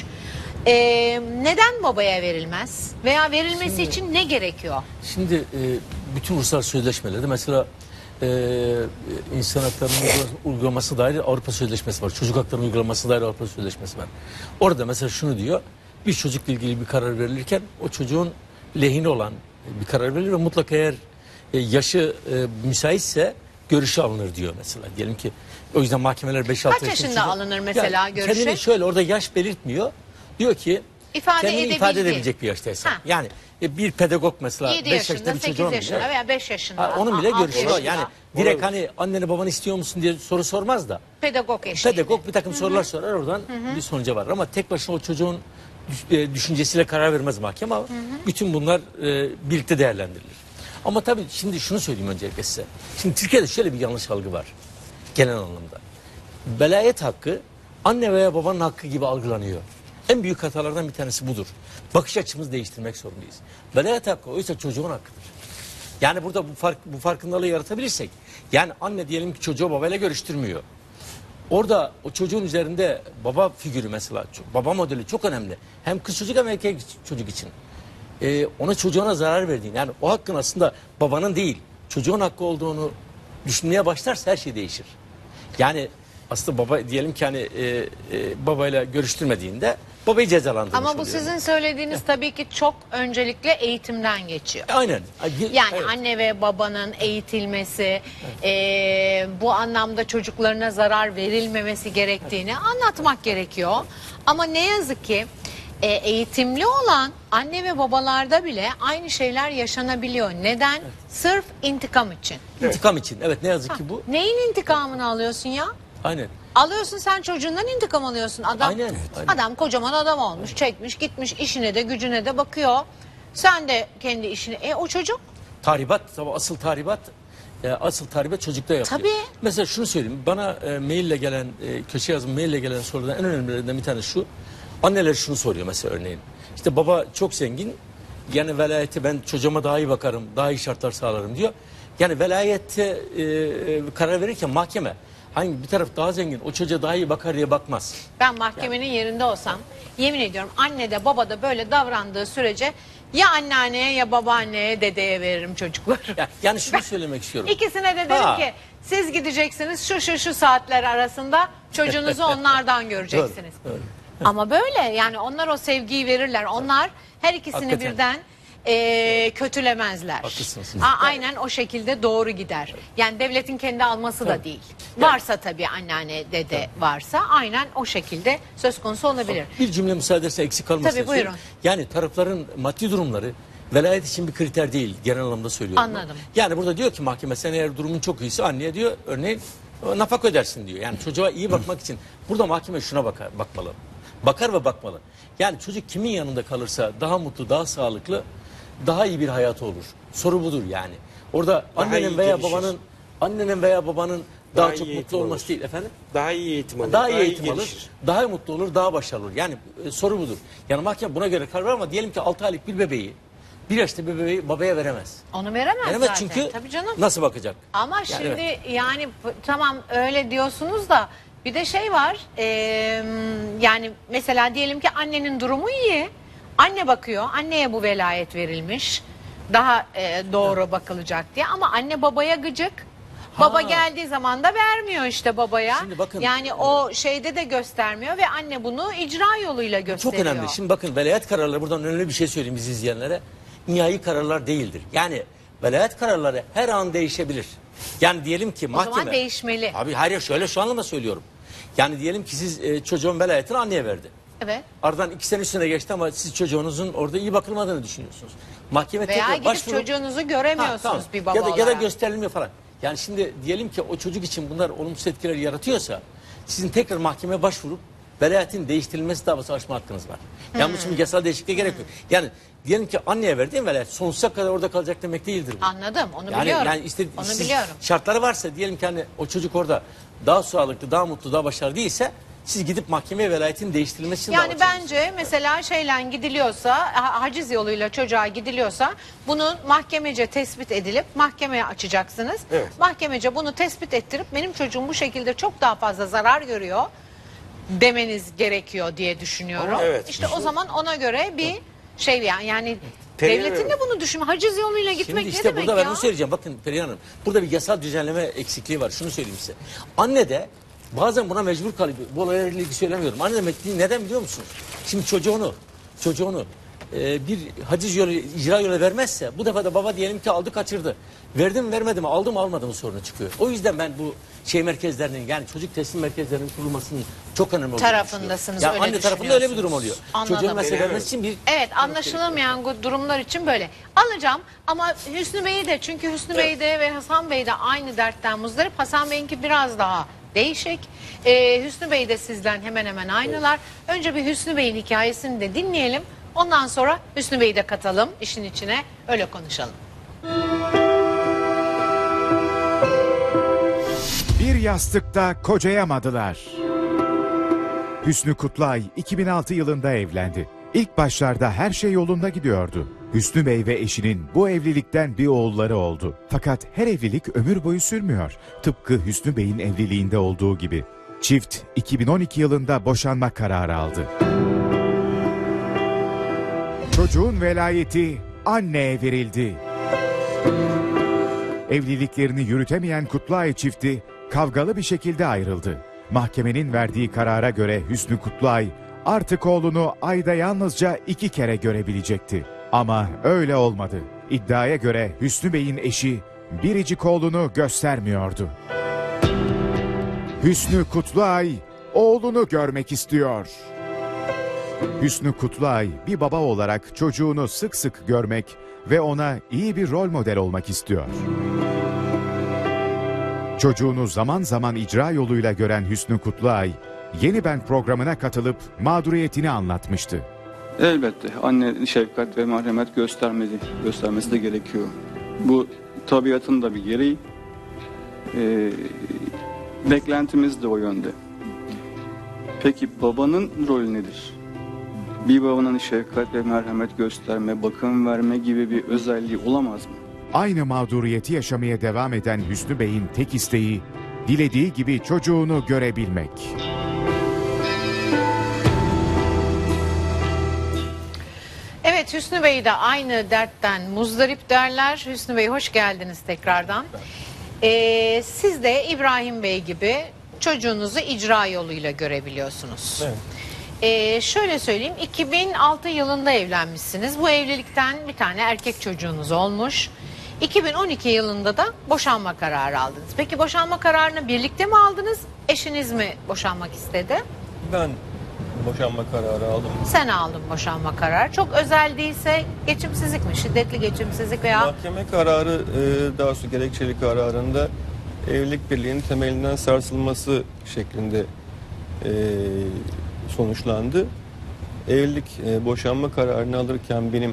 Neden babaya verilmez? Veya verilmesi için ne gerekiyor? Şimdi bütün uluslararası sözleşmelerde mesela insan haklarının uygulaması dair Avrupa Sözleşmesi var. Çocuk haklarının uygulaması dair Avrupa Sözleşmesi var. Orada mesela şunu diyor. Bir çocukla ilgili bir karar verilirken o çocuğun lehine olan bir karar verilir ve mutlaka eğer yaşı müsaitse görüşü alınır diyor mesela. Diyelim ki o yüzden mahkemeler 5-6 Kaç yaşında alınır mesela görüşü? Kendini şöyle orada yaş belirtmiyor. Diyor ki kendini ifade edebildiği. edebilecek bir yaştaysa. Ha. Yani bir pedagog mesela 7 5 yaşında yaşında, bir 8 çocuğun yaşında veya 5 yaşında. onun bile 6 görüşü var. yaşında. Yani direkt hani anneni babanı istiyor musun diye soru sormaz da. Pedagog eşliğinde. Pedagog bir takım sorular sorar, oradan bir sonuca var. Ama tek başına o çocuğun düşüncesiyle karar vermez mahkeme. Ama bütün bunlar birlikte değerlendirilir. Ama tabii şimdi şunu söyleyeyim öncelikle size. Şimdi Türkiye'de şöyle bir yanlış algı var genel anlamda. Velayet hakkı anne veya babanın hakkı gibi algılanıyor. En büyük hatalardan bir tanesi budur. Bakış açımızı değiştirmek zorundayız. Velayet hakkı oysa çocuğun hakkıdır. Yani burada bu farkındalığı yaratabilirsek, yani anne diyelim ki çocuğu babayla görüştürmüyor. Orada o çocuğun üzerinde baba figürü mesela, baba modeli çok önemli. Hem kız çocuk hem erkek çocuk için. Ona çocuğuna zarar verdiğin, yani o hakkın aslında babanın değil, çocuğun hakkı olduğunu düşünmeye başlarsa her şey değişir. Yani aslında baba diyelim ki hani babayla görüştürmediğinde babayı cezalandırmış Ama bu oluyor. sizin söylediğiniz tabii ki çok öncelikle eğitimden geçiyor. Aynen. Yani Evet. anne ve babanın eğitilmesi, bu anlamda çocuklarına zarar verilmemesi gerektiğini anlatmak gerekiyor. Ama ne yazık ki eğitimli olan anne ve babalarda bile aynı şeyler yaşanabiliyor. Neden? Sırf intikam için. İntikam için. Evet, ne yazık ki bu. Neyin intikamını alıyorsun ya? Aynen. Alıyorsun, sen çocuğundan intikam alıyorsun. Adam, Aynen, aynen. adam kocaman adam olmuş, çekmiş, gitmiş, işine de gücüne de bakıyor. Sen de kendi işini. O çocuk? Tahribat, tabii asıl tahribat çocukta yapıyor. Tabii. Mesela şunu söyleyeyim. Bana maille gelen, köşe yazım maille gelen sorulardan en önemlilerinden bir tanesi şu. Anneler şunu soruyor mesela örneğin. İşte baba çok zengin. Yani velayeti ben çocuğuma daha iyi bakarım, daha iyi şartlar sağlarım diyor. Yani velayette karar verirken mahkeme hangi bir taraf daha zengin o çocuğa daha iyi bakar diye bakmaz. Ben mahkemenin yerinde olsam yemin ediyorum anne de baba da böyle davrandığı sürece ya anneanneye ya babaanneye, dedeye veririm çocukları. Yani şunu söylemek istiyorum. İkisine de derim Ha. ki siz gideceksiniz şu saatler arasında çocuğunuzu onlardan göreceksiniz. Doğru. Ama böyle yani onlar o sevgiyi verirler. Onlar her ikisini Hakikaten. birden kötülemezler. Haklısınız. Aynen o şekilde doğru gider. Yani devletin kendi alması da değil. Varsa tabii anneanne, dede varsa aynen o şekilde söz konusu olabilir. Bir cümle müsaade ederse eksik kalmasın. Tabii, buyurun. Yani tarafların maddi durumları velayet için bir kriter değil. Genel anlamda söylüyorum. Anladım. Yani burada diyor ki mahkeme sen eğer durumun çok iyiyse anneye diyor örneğin nafaka ödersin diyor. Yani çocuğa iyi bakmak için burada mahkeme şuna bakmalı. Bakar ve bakmalı. Yani çocuk kimin yanında kalırsa daha mutlu, daha sağlıklı, daha iyi bir hayatı olur. Soru budur yani. Orada Daha iyi annenin veya gelişir. babanın daha iyi çok eğitim mutlu olması alır. değil efendim. Daha iyi eğitim alır. Daha iyi eğitim alır, gelişir. daha mutlu olur, daha başarılı olur. Yani soru budur. Yani mahkeme buna göre karar verir ama diyelim ki 6 aylık bir bebeği, 1 yaşında bir bebeği babaya veremez. Onu veremez Veremez zaten. çünkü Tabii canım. nasıl bakacak? Ama Yani şimdi evet. yani tamam öyle diyorsunuz da bir de şey var. Yani mesela diyelim ki annenin durumu iyi. Anne bakıyor. Anneye bu velayet verilmiş. Daha doğru bakılacak diye. Ama anne babaya gıcık. Baba geldiği zaman da vermiyor işte babaya. Şimdi bakın, yani o şeyde de göstermiyor ve anne bunu icra yoluyla Çok gösteriyor. önemli. Şimdi bakın velayet kararları, buradan önemli bir şey söyleyeyim bizi izleyenlere. Nihai kararlar değildir. Yani velayet kararları her an değişebilir. Yani diyelim ki mahkeme... zaman değişmeli. Abi hayır şöyle şu anlamda söylüyorum. Yani diyelim ki siz çocuğun velayetini anneye verdi. Evet. Aradan 2 sene üstüne geçti ama siz çocuğunuzun orada iyi bakılmadığını düşünüyorsunuz. Mahkeme Veya tekrar gidip başvurup... çocuğunuzu göremiyorsunuz tamam. bir baba ya da olarak. gösterilmiyor falan. Yani şimdi diyelim ki o çocuk için bunlar olumsuz etkiler yaratıyorsa sizin tekrar mahkemeye başvurup velayetin değiştirilmesi davası açma hakkınız var. Yani bu için yasal değişikliğe gerek yok. Yani diyelim ki anneye verdiğin velayet sonsuza kadar orada kalacak demek değildir bu. Anladım. Onu Yani, biliyorum. yani işte Onu siz biliyorum. şartları varsa diyelim ki hani o çocuk orada daha sağlıklı, daha mutlu, daha başarılı değilse siz gidip mahkemeye velayetin değiştirilmesi için Yani dava açarsınız. bence mesela şeyle gidiliyorsa, haciz yoluyla çocuğa gidiliyorsa bunun mahkemece tespit edilip mahkemeye açacaksınız. Evet. Mahkemece bunu tespit ettirip benim çocuğum bu şekilde çok daha fazla zarar görüyor demeniz gerekiyor diye düşünüyorum. Ama evet. İşte o zaman ona göre bir şey yani Perihan devletin de Hanım. bunu düşün. Haciz yoluyla gitmek Şimdi ne işte demek burada ben ya? bunu söyleyeceğim. Bakın Perihan Hanım, burada bir yasal düzenleme eksikliği var. Şunu söyleyeyim size. Anne de bazen buna mecbur kalıyor. Bu olayla ilgili söylemiyorum. Anne demek değil. Neden biliyor musunuz? Şimdi çocuğunu bir haciz yolu, icra yolu vermezse bu defa da baba diyelim ki aldı kaçırdı. Verdi mi vermedi mi, aldı mı almadı mı sorunu çıkıyor. O yüzden ben bu şey merkezlerinin, yani çocuk teslim merkezlerinin kurulmasının çok önemli olduğunu Tarafındasınız, düşünüyorum. öyle anne tarafında öyle bir durum düşünüyorsunuz. oluyor. Anladım. Çocuğun mesela vermesi için bir... Evet, anlaşılamayan bu durumlar için böyle. Alacağım ama Hüsnü Bey'i de, çünkü Hüsnü Bey de ve Hasan Bey de aynı dertten muzdarip. Hasan Bey'inki biraz daha değişik. Hüsnü Bey de sizden hemen hemen aynılar. Önce bir Hüsnü Bey'in hikayesini de dinleyelim. Ondan sonra Hüsnü Bey'i de katalım işin içine, öyle konuşalım. Bir yastıkta kocayamadılar. Hüsnü Kutlay 2006 yılında evlendi. İlk başlarda her şey yolunda gidiyordu. Hüsnü Bey ve eşinin bu evlilikten bir oğulları oldu. Fakat her evlilik ömür boyu sürmüyor. Tıpkı Hüsnü Bey'in evliliğinde olduğu gibi. Çift 2012 yılında boşanma kararı aldı. Çocuğun velayeti anneye verildi. Evliliklerini yürütemeyen Kutlay çifti kavgalı bir şekilde ayrıldı. Mahkemenin verdiği karara göre Hüsnü Kutlay artık oğlunu ayda yalnızca 2 kere görebilecekti. Ama öyle olmadı. İddiaya göre Hüsnü Bey'in eşi biricik oğlunu göstermiyordu. Hüsnü Kutlay oğlunu görmek istiyor. Hüsnü Kutlay bir baba olarak çocuğunu sık sık görmek ve ona iyi bir rol model olmak istiyor. Çocuğunu zaman zaman icra yoluyla gören Hüsnü Kutlay, Yeni Ben programına katılıp mağduriyetini anlatmıştı. Elbette anne şefkat ve merhamet göstermesi de gerekiyor. Bu tabiatın da bir gereği. Beklentimiz de o yönde. Peki babanın rolü nedir? Bir babanın şefkat ve merhamet gösterme, bakım verme gibi bir özelliği olamaz mı? Aynı mağduriyeti yaşamaya devam eden Hüsnü Bey'in tek isteği, dilediği gibi çocuğunu görebilmek. Evet, Hüsnü Bey de aynı dertten muzdarip derler. Hüsnü Bey hoş geldiniz tekrardan. Siz de İbrahim Bey gibi çocuğunuzu icra yoluyla görebiliyorsunuz. Evet. Şöyle söyleyeyim, 2006 yılında evlenmişsiniz. Bu evlilikten bir tane erkek çocuğunuz olmuş. 2012 yılında da boşanma kararı aldınız. Peki boşanma kararını birlikte mi aldınız? Eşiniz mi boşanmak istedi? Ben boşanma kararı aldım. Sen aldın boşanma kararı. Çok özel değilse geçimsizlik mi? Şiddetli geçimsizlik veya... Mahkeme kararı, daha sonra gerekçeli kararında evlilik birliğinin temelinden sarsılması şeklinde sonuçlandı. Evlilik boşanma kararını alırken benim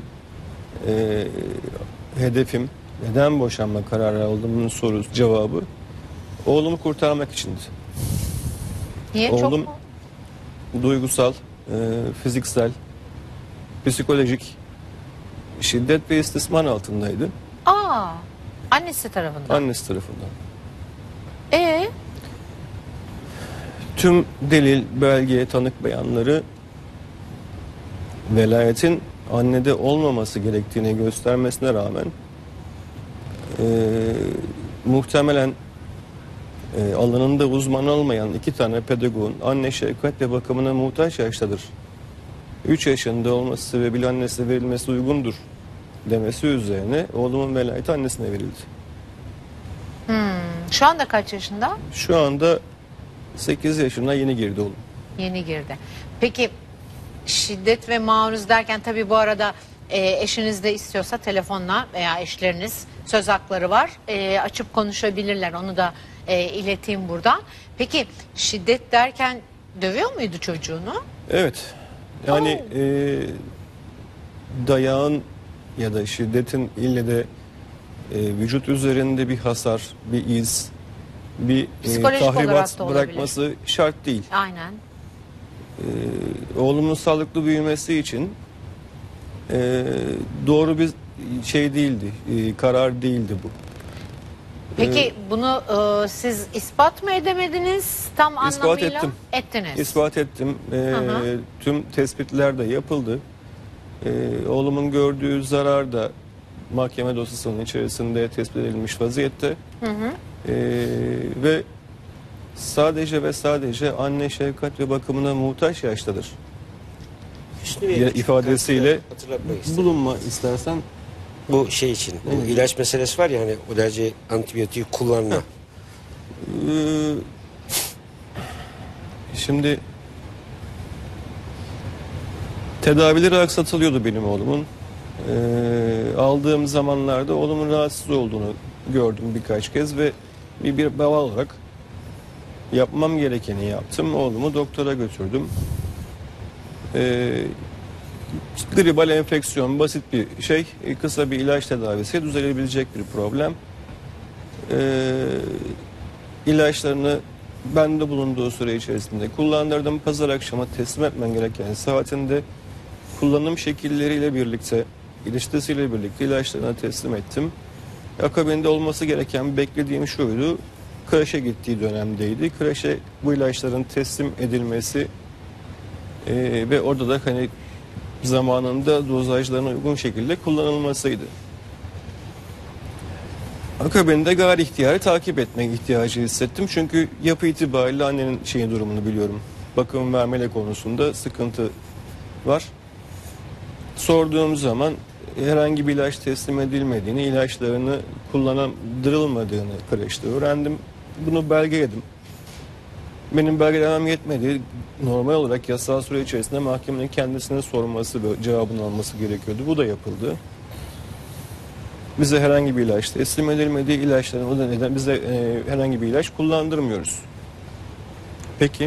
hedefim neden boşanma kararı aldığımın cevabı Oğlumu kurtarmak içindi. Niye? Çok Oğlum mu? duygusal, fiziksel, psikolojik şiddet ve istismar altındaydı Aa, annesi tarafından. annesi tarafından. Ee, Tüm delil, belge, tanık beyanları velayetin annede olmaması gerektiğini göstermesine rağmen muhtemelen alanında uzman olmayan 2 tane pedagogun anne şefkat ve bakımına muhtaç yaştadır. 3 yaşında olması sebebiyle annesine verilmesi uygundur demesi üzerine oğlumun velayeti annesine verildi. şu anda kaç yaşında? Şu anda 8 yaşına yeni girdi oğlum. Yeni girdi. Peki şiddet ve maruz derken tabii bu arada eşiniz de istiyorsa telefonla veya eşleriniz söz hakları var. Açıp konuşabilirler. Onu da ileteyim buradan. Peki şiddet derken dövüyor muydu çocuğunu? Evet. Yani dayağın ya da şiddetin ille de vücut üzerinde bir hasar, bir iz, bir Psikolojik olarak tahribat da olabilir. bırakması şart değil. Aynen. Oğlumun sağlıklı büyümesi için doğru bir şey değildi, karar değildi bu. Peki bunu siz ispat mı edemediniz tam İspat anlamıyla? ettim. Ettiniz. İspat ettim. hı. Tüm tespitler de yapıldı. Oğlumun gördüğü zarar da mahkeme dosyasının içerisinde tespit edilmiş vaziyette. Ve sadece ve sadece anne şefkat ve bakımına muhtaç yaştadır. Hüsnü Bey, Ya, küçük ifadesiyle hatırlatmak istedim. bulunma istersen. Bu şey için, bu ilaç meselesi var ya hani o derece antibiyotik kullanma. Ee, Şimdi tedavileri aksatılıyordu benim oğlumun. Aldığım zamanlarda oğlumun rahatsız olduğunu gördüm birkaç kez ve bir baba olarak yapmam gerekeni yaptım. Oğlumu doktora götürdüm. Gribal enfeksiyon, basit bir şey, kısa bir ilaç tedavisi düzelebilecek bir problem. İlaçlarını bende bulunduğu süre içerisinde kullandırdım. Pazar akşamı teslim etmen gereken saatinde kullanım şekilleriyle birlikte, ilişkisiyle birlikte ilaçlarını teslim ettim. Akabinde olması gereken beklediğim şuydu, kreşe gittiği dönemdeydi. Kreşe bu ilaçların teslim edilmesi ve orada da hani zamanında dozajlarına uygun şekilde kullanılmasıydı. Akabinde gayri ihtiyari takip etmek ihtiyacı hissettim. Çünkü yapı itibariyle annenin durumunu biliyorum. Bakım vermeli konusunda sıkıntı var. Sorduğum zaman herhangi bir ilaç teslim edilmediğini, ilaçlarını kullandırılmadığını kreşte öğrendim. Bunu belgeledim. Benim belgelemem yetmedi. Normal olarak yasal süre içerisinde mahkemenin kendisine sorması ve cevabını alması gerekiyordu. Bu da yapıldı. Bize herhangi bir ilaç teslim edilmedi. İlaçların o da neden bize herhangi bir ilaç kullandırmıyoruz. Peki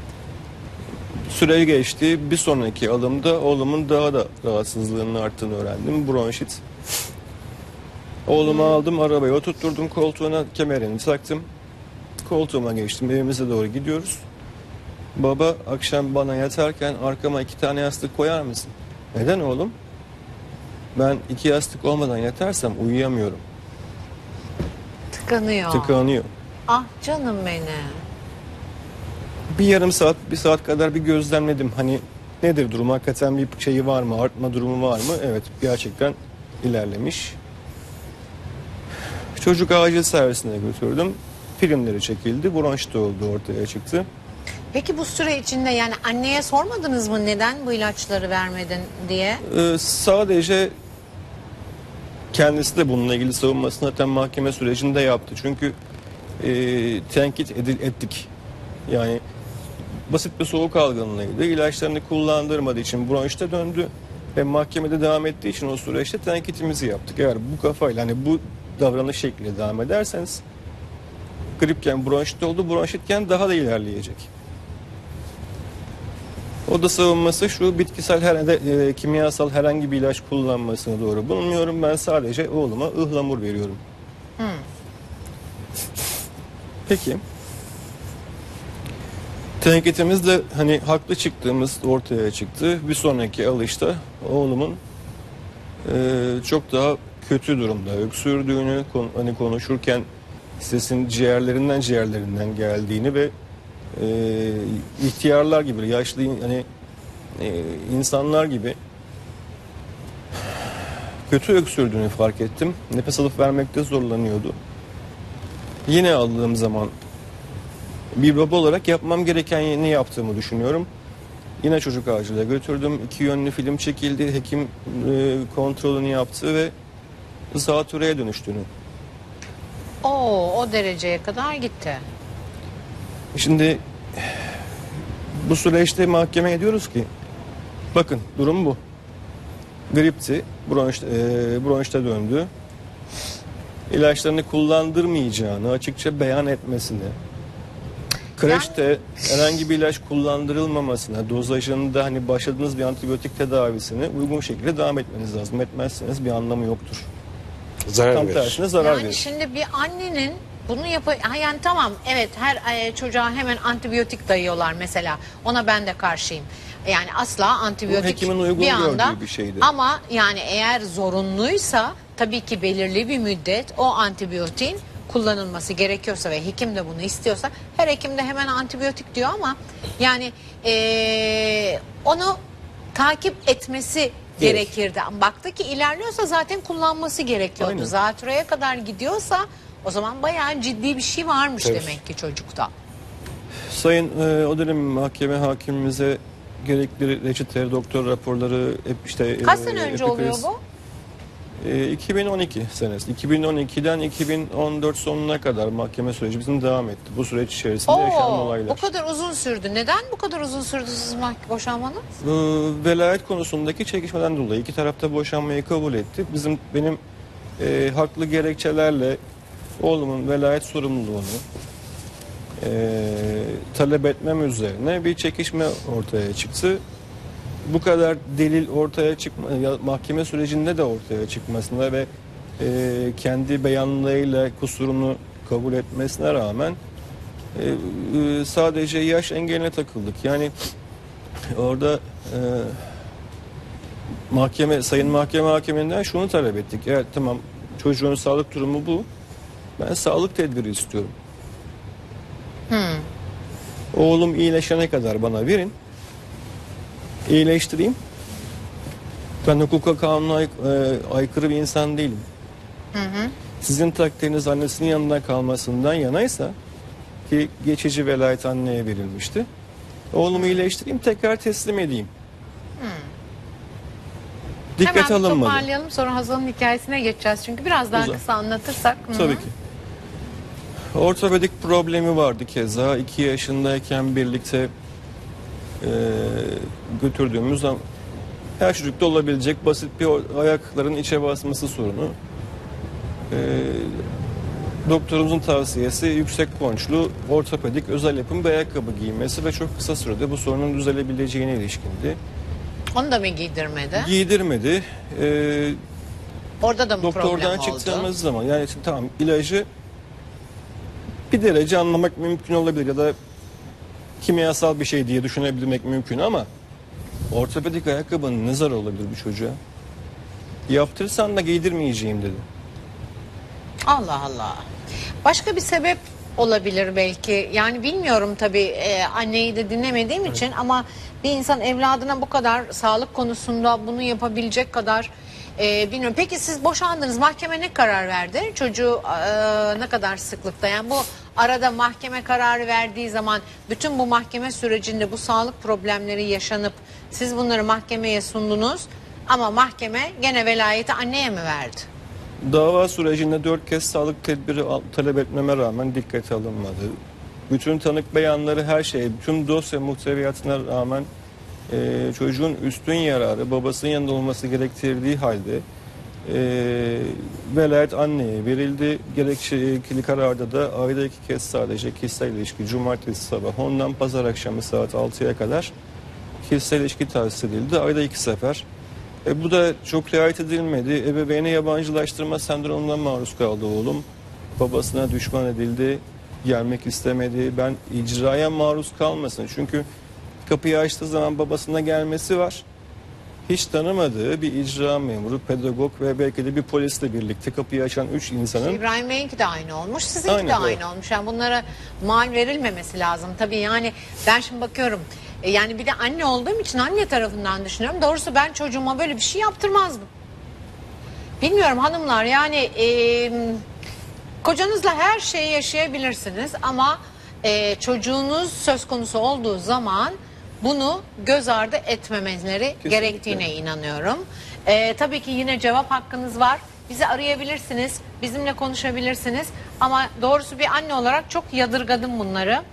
süre geçti. Bir sonraki alımda oğlumun daha da rahatsızlığının arttığını öğrendim. Bronşit. Oğlumu aldım, arabaya oturtturdum, koltuğuna kemerini taktım. Koltuğuma geçtim, evimize doğru gidiyoruz. Baba, akşam bana yatarken arkama 2 tane yastık koyar mısın? Neden oğlum? Ben 2 yastık olmadan yatarsam uyuyamıyorum. Tıkanıyor. Tıkanıyor. Ah canım benim. Bir yarım saat, 1 saat kadar bir gözlemledim. Hani nedir durum? Hakikaten bir şeyi var mı? Artma durumu var mı? Evet, gerçekten ilerlemiş. Çocuk acil servisine götürdüm. Filmleri çekildi. Bronşit olduğu ortaya çıktı. Peki bu süre içinde yani anneye sormadınız mı neden bu ilaçları vermedin diye? Sadece kendisi de bununla ilgili savunmasını zaten mahkeme sürecinde yaptı. Çünkü tenkit ettik. Yani basit bir soğuk algınlığıydı. İlaçlarını kullandırmadığı için bronşite döndü. Ve mahkemede devam ettiği için o süreçte tenkitimizi yaptık. Eğer bu kafayla hani bu davranış şekliyle devam ederseniz gripken bronşit oldu, bronşitken daha da ilerleyecek. O da savunması şu, bitkisel kimyasal herhangi bir ilaç kullanmasını doğru bulmuyorum. Ben sadece oğluma ıhlamur veriyorum. Peki. Tenkitimiz de hani haklı çıktığımız ortaya çıktı. Bir sonraki alışta oğlumun çok daha kötü durumda öksürdüğünü, hani konuşurken sesin ciğerlerinden geldiğini ve ihtiyarlar gibi, yaşlı hani insanlar gibi kötü öksürdüğünü fark ettim. Nefes alıp vermekte zorlanıyordu. Yine aldığım zaman bir baba olarak yapmam gerekeni yaptığımı düşünüyorum. Yine çocuk acile götürdüm. 2 yönlü film çekildi. Hekim kontrolünü yaptı ve zatürreye dönüştüğünü. O dereceye kadar gitti. Şimdi bu süreçte mahkemeye diyoruz ki bakın durum bu. Gripti, bronşta döndü. İlaçlarını kullandırmayacağını açıkça beyan etmesini, kreşte herhangi bir ilaç kullandırılmamasına, dozajında hani başladığınız bir antibiyotik tedavisine uygun şekilde devam etmeniz lazım. Etmezseniz bir anlamı yoktur. Zarar Tam verir. tersine zarar Yani verir. şimdi bir annenin bunu yani tamam, evet, her çocuğa hemen antibiyotik dayıyorlar mesela. Ona ben de karşıyım. Yani asla antibiyotik Bu hekimin uygun bir anda, gördüğü bir şeydi. ama yani eğer zorunluysa tabii ki belirli bir müddet o antibiyotin kullanılması gerekiyorsa ve hekim de bunu istiyorsa, her hekim de hemen antibiyotik diyor ama yani onu takip etmesi gerekirdi. Ama baktı ki ilerliyorsa zaten kullanması gerekiyordu. Aynen. Zatürreye kadar gidiyorsa o zaman bayağı ciddi bir şey varmış Evet. demek ki çocukta. Sayın o dönem mahkeme hakimimize gerekli reçete, doktor raporları hep işte Kaç sene önce oluyor epikriz- bu? 2012 senesi. 2012'den 2014 sonuna kadar mahkeme süreci bizim devam etti. Bu süreç içerisinde yaşanan olaylar. Bu kadar uzun sürdü. Neden bu kadar uzun sürdü sizin boşanmanız? Velayet konusundaki çekişmeden dolayı iki tarafta boşanmayı kabul etti. Benim haklı gerekçelerle oğlumun velayet sorumluluğunu talep etmem üzerine bir çekişme ortaya çıktı. Bu kadar delil ortaya mahkeme sürecinde de ortaya çıkmasına ve kendi beyanlarıyla kusurunu kabul etmesine rağmen sadece yaş engeline takıldık. Yani orada sayın mahkeme hakiminden şunu talep ettik. Evet, tamam, çocuğun sağlık durumu bu. Ben sağlık tedbiri istiyorum. Oğlum iyileşene kadar bana verin. İyileştireyim. Ben hukuka, kanuna aykırı bir insan değilim. Sizin takdiriniz annesinin yanında kalmasından yanaysa, ki geçici velayet anneye verilmişti. Oğlumu iyileştireyim, tekrar teslim edeyim. Dikkat Hemen bir alınmadı. toparlayalım, sonra Hazal'ın hikayesine geçeceğiz. Çünkü biraz daha Güzel. kısa anlatırsak. Tabii ki. Ortopedik problemi vardı keza. 2 yaşındayken birlikte götürdüğümüz her çocukta olabilecek basit bir ayakların içe basması sorunu. Doktorumuzun tavsiyesi yüksek ponçlu, ortopedik, özel yapım bir ayakkabı giymesi ve çok kısa sürede bu sorunun düzelebileceğine ilişkindi. Onu da mı giydirmedi? Giydirmedi. Orada da mı Doktordan problem oldu? çıktığımız zaman yani tamam, ilacı bir derece anlamak mümkün olabilir ya da kimyasal bir şey diye düşünebilmek mümkün ama ortopedik ayakkabının ne zararı olabilir bir çocuğa? Yaptırsan da giydirmeyeceğim dedi. Allah Allah. Başka bir sebep olabilir belki. Yani bilmiyorum tabii, anneyi de dinlemediğim için, ama bir insan evladına bu kadar sağlık konusunda bunu yapabilecek kadar bilmiyorum. Peki siz boşandınız. Mahkeme ne karar verdi? Çocuğu ne kadar sıklıkta? Yani bu arada mahkeme kararı verdiği zaman bütün bu mahkeme sürecinde bu sağlık problemleri yaşanıp siz bunları mahkemeye sundunuz ama mahkeme gene velayeti anneye mi verdi? Dava sürecinde 4 kez sağlık tedbiri talep etmeme rağmen dikkate alınmadı. Bütün tanık beyanları, her şey, bütün dosya muhteviyatına rağmen çocuğun üstün yararı babasının yanında olması gerektirdiği halde velayet anneye verildi. Gerekçeli kararda da ayda 2 kez sadece kişisel ilişki, cumartesi sabah ondan pazar akşamı saat 6'ya kadar kişisel ilişki tahsis edildi. Ayda 2 sefer. Bu da çok riayet edilmedi. Ebeveyne yabancılaştırma sendromundan maruz kaldı oğlum. Babasına düşman edildi. gelmek istemedi. Ben icraya maruz kalmasın. Çünkü kapıyı açtığı zaman babasına gelmesi var. Hiç tanımadığı bir icra memuru, pedagog ve belki de bir polisle birlikte kapıyı açan 3 insanın... İbrahim Bey'inki de aynı olmuş, sizinki Aynen, de aynı evet. olmuş. Yani bunlara mal verilmemesi lazım. Tabii yani ben şimdi bakıyorum. Yani bir de anne olduğum için anne tarafından düşünüyorum. Doğrusu ben çocuğuma böyle bir şey yaptırmazdım. Bilmiyorum hanımlar, yani kocanızla her şeyi yaşayabilirsiniz ama çocuğunuz söz konusu olduğu zaman bunu göz ardı etmemeleri gerektiğine inanıyorum. Tabii ki yine cevap hakkınız var. Bizi arayabilirsiniz, bizimle konuşabilirsiniz ama doğrusu bir anne olarak çok yadırgadım bunları.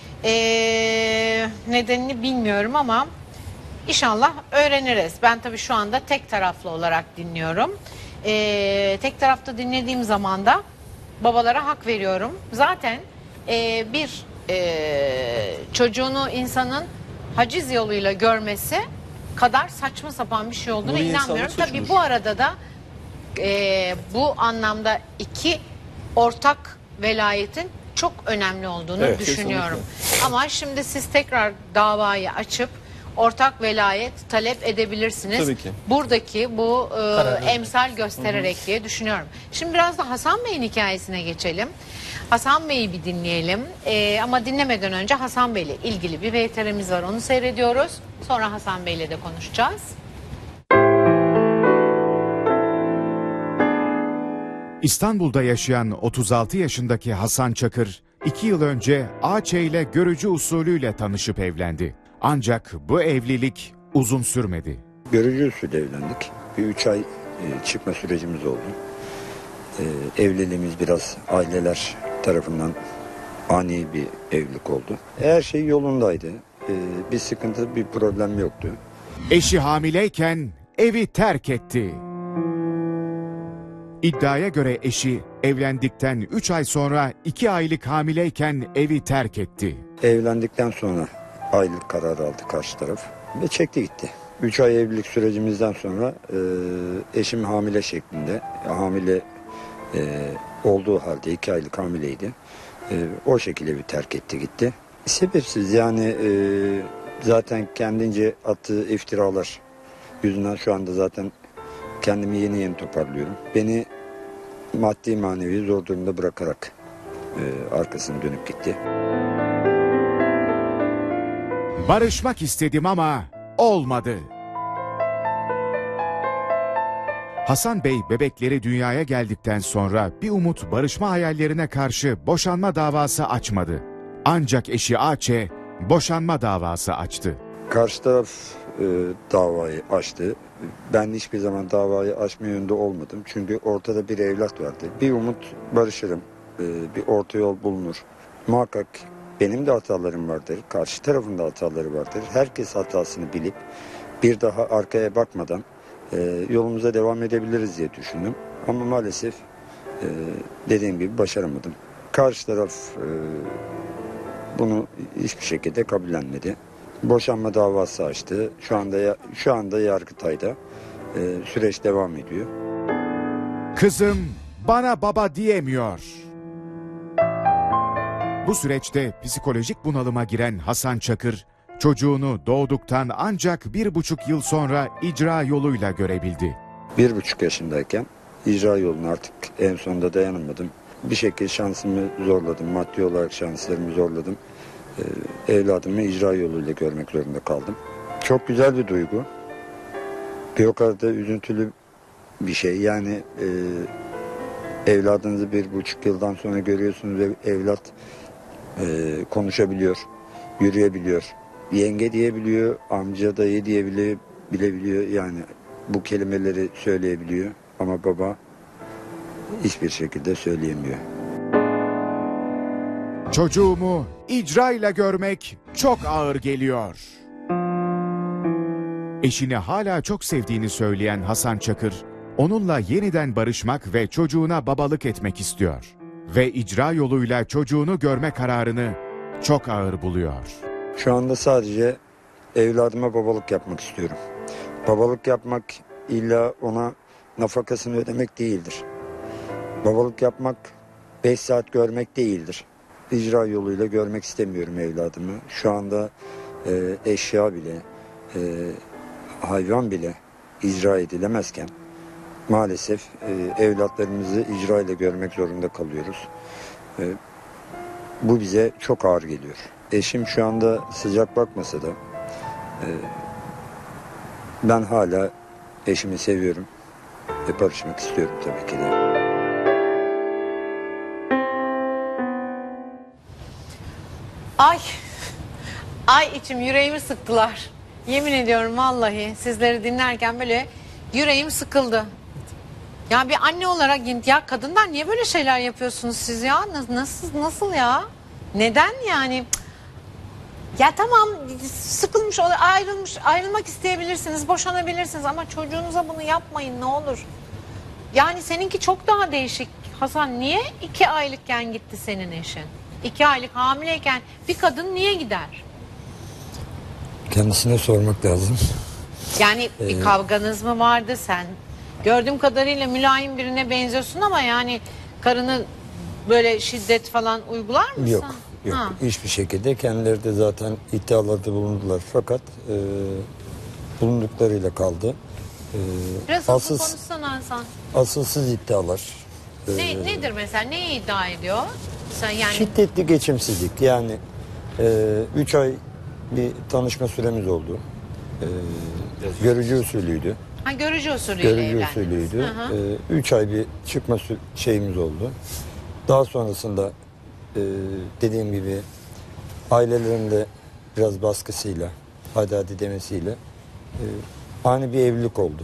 Nedenini bilmiyorum ama İnşallah öğreniriz. Ben tabii şu anda tek taraflı olarak dinliyorum. Tek tarafta dinlediğim zaman da babalara hak veriyorum. Zaten bir çocuğunu insanın haciz yoluyla görmesi kadar saçma sapan bir şey olduğuna Bu bir inanmıyorum. insanlık Tabii suçudur. bu arada da bu anlamda iki ortak velayetin çok önemli olduğunu Evet, düşünüyorum. Ama şimdi siz tekrar davayı açıp ortak velayet talep edebilirsiniz. Tabii ki. Buradaki bu emsal göstererek diye düşünüyorum. Şimdi biraz da Hasan Bey'in hikayesine geçelim. Hasan Bey'i bir dinleyelim. Ama dinlemeden önce Hasan Bey'le ilgili bir VTR'miz var. Onu seyrediyoruz. Sonra Hasan Bey'le de konuşacağız. İstanbul'da yaşayan 36 yaşındaki Hasan Çakır, 2 yıl önce Ağaç ile görücü usulüyle tanışıp evlendi. Ancak bu evlilik uzun sürmedi. Görücü usulü evlendik. Bir 3 ay çıkma sürecimiz oldu. Evliliğimiz biraz aileler tarafından ani bir evlilik oldu. Her şey yolundaydı. Bir sıkıntı, bir problem yoktu. Eşi hamileyken evi terk etti. İddiaya göre eşi evlendikten 3 ay sonra 2 aylık hamileyken evi terk etti. Evlendikten sonra aylık kararı aldı karşı taraf ve çekti gitti. 3 ay evlilik sürecimizden sonra eşim hamile şeklinde, hamile olduğu halde 2 aylık hamileydi. O şekilde bir terk etti gitti. Sebepsiz yani zaten kendince attığı iftiralar yüzünden şu anda zaten kendimi yeni toparlıyorum. Beni maddi manevi zor durumda bırakarak arkasını dönüp gitti. Barışmak istedim ama olmadı. Hasan Bey bebekleri dünyaya geldikten sonra bir umut barışma hayallerine karşı boşanma davası açmadı. Ancak eşi Ağaç'e boşanma davası açtı. Karşı taraf davayı açtı. Ben hiçbir zaman davayı açma yönünde olmadım. Çünkü ortada bir evlat vardı. Bir umut barışırım. Bir orta yol bulunur. Muhakkak benim de hatalarım vardır. Karşı tarafın da hataları vardır. Herkes hatasını bilip bir daha arkaya bakmadan yolumuza devam edebiliriz diye düşündüm. Ama maalesef dediğim gibi başaramadım. Karşı taraf bunu hiçbir şekilde kabullenmedi. Boşanma davası açtı. Şu anda Yargıtay'da süreç devam ediyor. Kızım bana baba diyemiyor. Bu süreçte psikolojik bunalıma giren Hasan Çakır, çocuğunu doğduktan ancak 1,5 yıl sonra icra yoluyla görebildi. 1,5 yaşındayken icra yoluna artık en sonunda dayanamadım. Bir şekilde şansımı zorladım. Maddi olarak şanslarımı zorladım. Evladımı icra yoluyla görmek zorunda kaldım. Çok güzel bir duygu. Bir o kadar da üzüntülü bir şey. Yani evladınızı 1,5 yıldan sonra görüyorsunuz ve evlat konuşabiliyor, yürüyebiliyor. Yenge diyebiliyor, amca dayı bilebiliyor. Yani bu kelimeleri söyleyebiliyor ama baba hiçbir şekilde söyleyemiyor. Çocuğumu icrayla görmek çok ağır geliyor. Eşini hala çok sevdiğini söyleyen Hasan Çakır, onunla yeniden barışmak ve çocuğuna babalık etmek istiyor. Ve icra yoluyla çocuğunu görme kararını çok ağır buluyor. Şu anda sadece evladıma babalık yapmak istiyorum. Babalık yapmak illa ona nafakasını ödemek değildir. Babalık yapmak 5 saat görmek değildir. icra yoluyla görmek istemiyorum evladımı. Şu anda eşya bile, hayvan bile icra edilemezken maalesef evlatlarımızı icra ile görmek zorunda kalıyoruz. Bu bize çok ağır geliyor. Eşim şu anda sıcak bakmasa da ben hala eşimi seviyorum ve barışmak istiyorum tabii ki de. Ay içim, yüreğimi sıktılar. Yemin ediyorum vallahi sizleri dinlerken böyle yüreğim sıkıldı. Ya bir anne olarak ya kadınlar niye böyle şeyler yapıyorsunuz siz ya? Nasıl ya? Neden yani? Ya tamam, sıkılmış, ayrılmak isteyebilirsiniz, boşanabilirsiniz ama çocuğunuza bunu yapmayın ne olur. Yani seninki çok daha değişik. Hasan, niye 2 aylıkken gitti senin eşin? 2 aylık hamileyken bir kadın niye gider? Kendisine sormak lazım. Yani bir kavganız mı vardı sen? Gördüğüm kadarıyla mülayim birine benziyorsun ama yani karını böyle şiddet falan uygular mısın? Yok. Ha. Hiçbir şekilde kendileri de zaten iddialarda bulundular. Fakat bulunduklarıyla kaldı. Biraz hızlı konuşsana Hasan. Asılsız iddialar. Nedir mesela? Neyi iddia ediyor? Sen yani Şiddetli geçimsizlik. Yani 3 ay bir tanışma süremiz oldu. Görücü usulüydü. görücü usulüyle Görücü evlendiniz. usulüydü. Hı hı. 3 ay bir çıkma şeyimiz oldu. Daha sonrasında dediğim gibi ailelerinde biraz baskısıyla, hadi demesiyle ani bir evlilik oldu.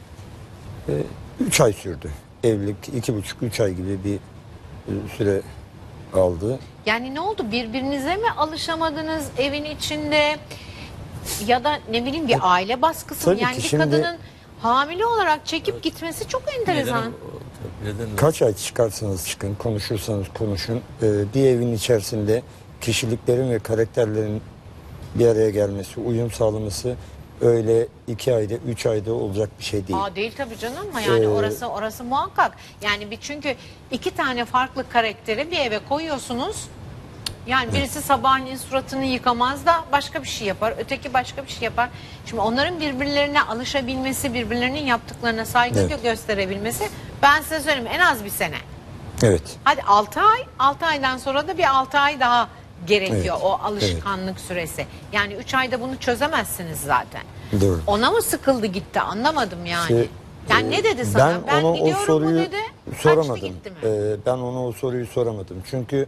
3 ay sürdü. Evlilik 2,5-3 ay gibi bir süre aldı. Yani ne oldu? Birbirinize mi alışamadınız evin içinde? Ya da ne bileyim bir aile baskısı mı? Tabii Yani ki bir şimdi- kadının hamile olarak çekip gitmesi çok enteresan. Neden? Kaç ay çıkarsanız çıkın, konuşursanız konuşun. Bir evin içerisinde kişiliklerin ve karakterlerin bir araya gelmesi, uyum sağlaması öyle 2 ayda, 3 ayda olacak bir şey değil. Değil tabii canım ama yani orası muhakkak. Yani çünkü 2 tane farklı karakteri bir eve koyuyorsunuz. Yani birisi sabahleyin suratını yıkamaz da başka bir şey yapar. Öteki başka bir şey yapar. Şimdi onların birbirlerine alışabilmesi, birbirlerinin yaptıklarına saygı Evet. gösterebilmesi, ben size söyleyeyim, en az bir sene. Evet. Hadi 6 ay, 6 aydan sonra da bir 6 ay daha gerekiyor, Evet, o alışkanlık süresi. Yani 3 ayda bunu çözemezsiniz zaten. Doğru. Ona mı sıkıldı gitti, anlamadım yani. İşte, Yani ne dedi sana? Ben ona o gidiyorum mu soruyu dedi. Kaçtı soramadım. gitti mi? Ben ona o soruyu soramadım. Çünkü